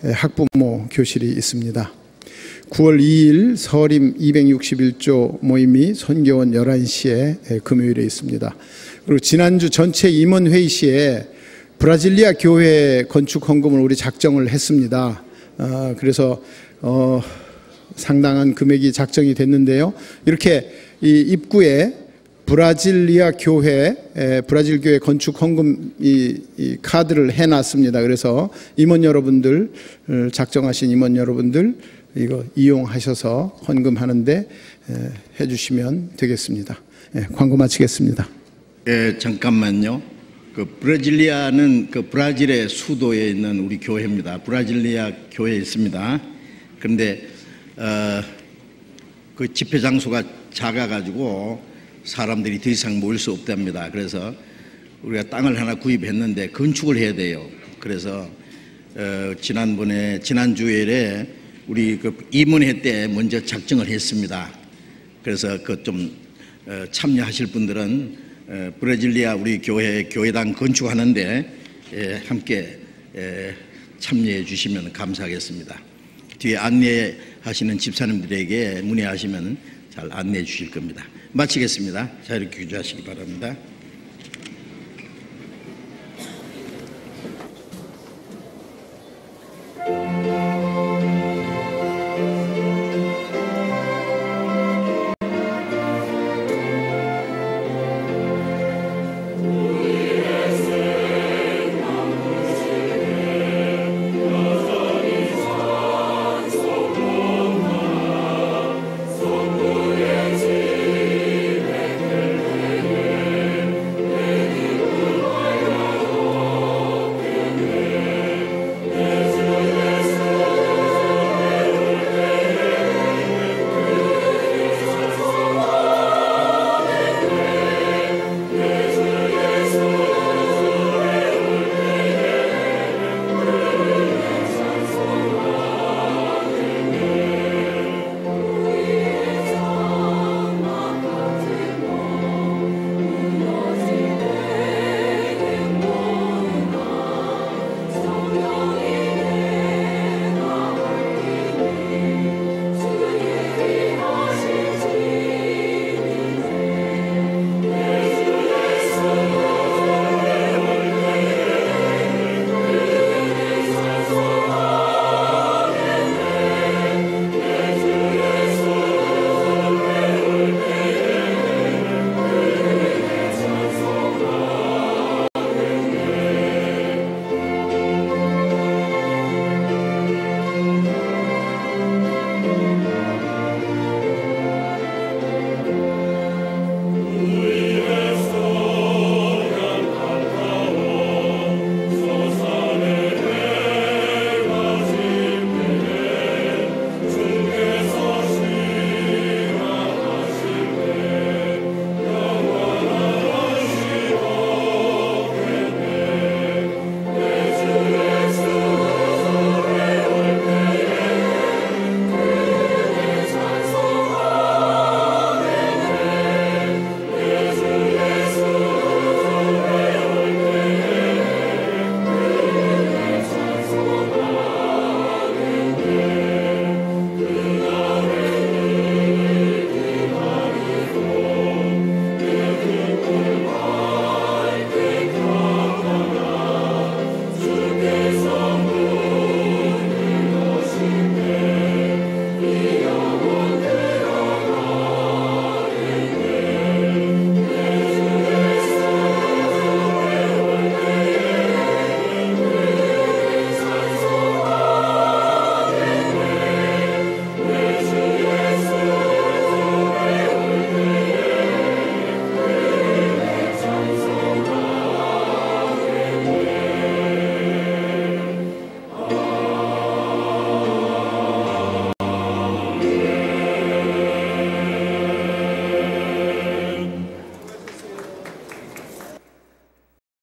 학부모 교실이 있습니다. 구월 이일 서림 이백육십일 조 모임이 선교원 열한 시에 금요일에 있습니다. 그리고 지난주 전체 임원회의 시에 브라질리아 교회 건축 헌금을 우리 작정을 했습니다. 어, 그래서 어, 상당한 금액이 작정이 됐는데요. 이렇게 이 입구에 브라질리아 교회, 에, 브라질 교회 건축 헌금 이, 이 카드를 해놨습니다. 그래서 임원 여러분들, 작정하신 임원 여러분들 이거 이용하셔서 헌금하는데 에, 해주시면 되겠습니다. 예, 광고 마치겠습니다. 예, 잠깐만요. 그 브라질리아는 그 브라질의 수도에 있는 우리 교회입니다. 브라질리아 교회에 있습니다. 그런데 어, 그 집회 장소가 작아가지고 사람들이 더 이상 모일 수 없답니다. 그래서 우리가 땅을 하나 구입했는데 건축을 해야 돼요. 그래서 어, 지난번에 지난주에 우리 그 임원회 때 먼저 작정을 했습니다. 그래서 그 좀 어, 참여하실 분들은 어, 브라질리아 우리 교회 교회당 건축하는데 예, 함께 예, 참여해 주시면 감사하겠습니다. 뒤에 안내하시는 집사님들에게 문의하시면 잘 안내해 주실 겁니다. 마치겠습니다. 자, 이렇게 규제하시기 바랍니다.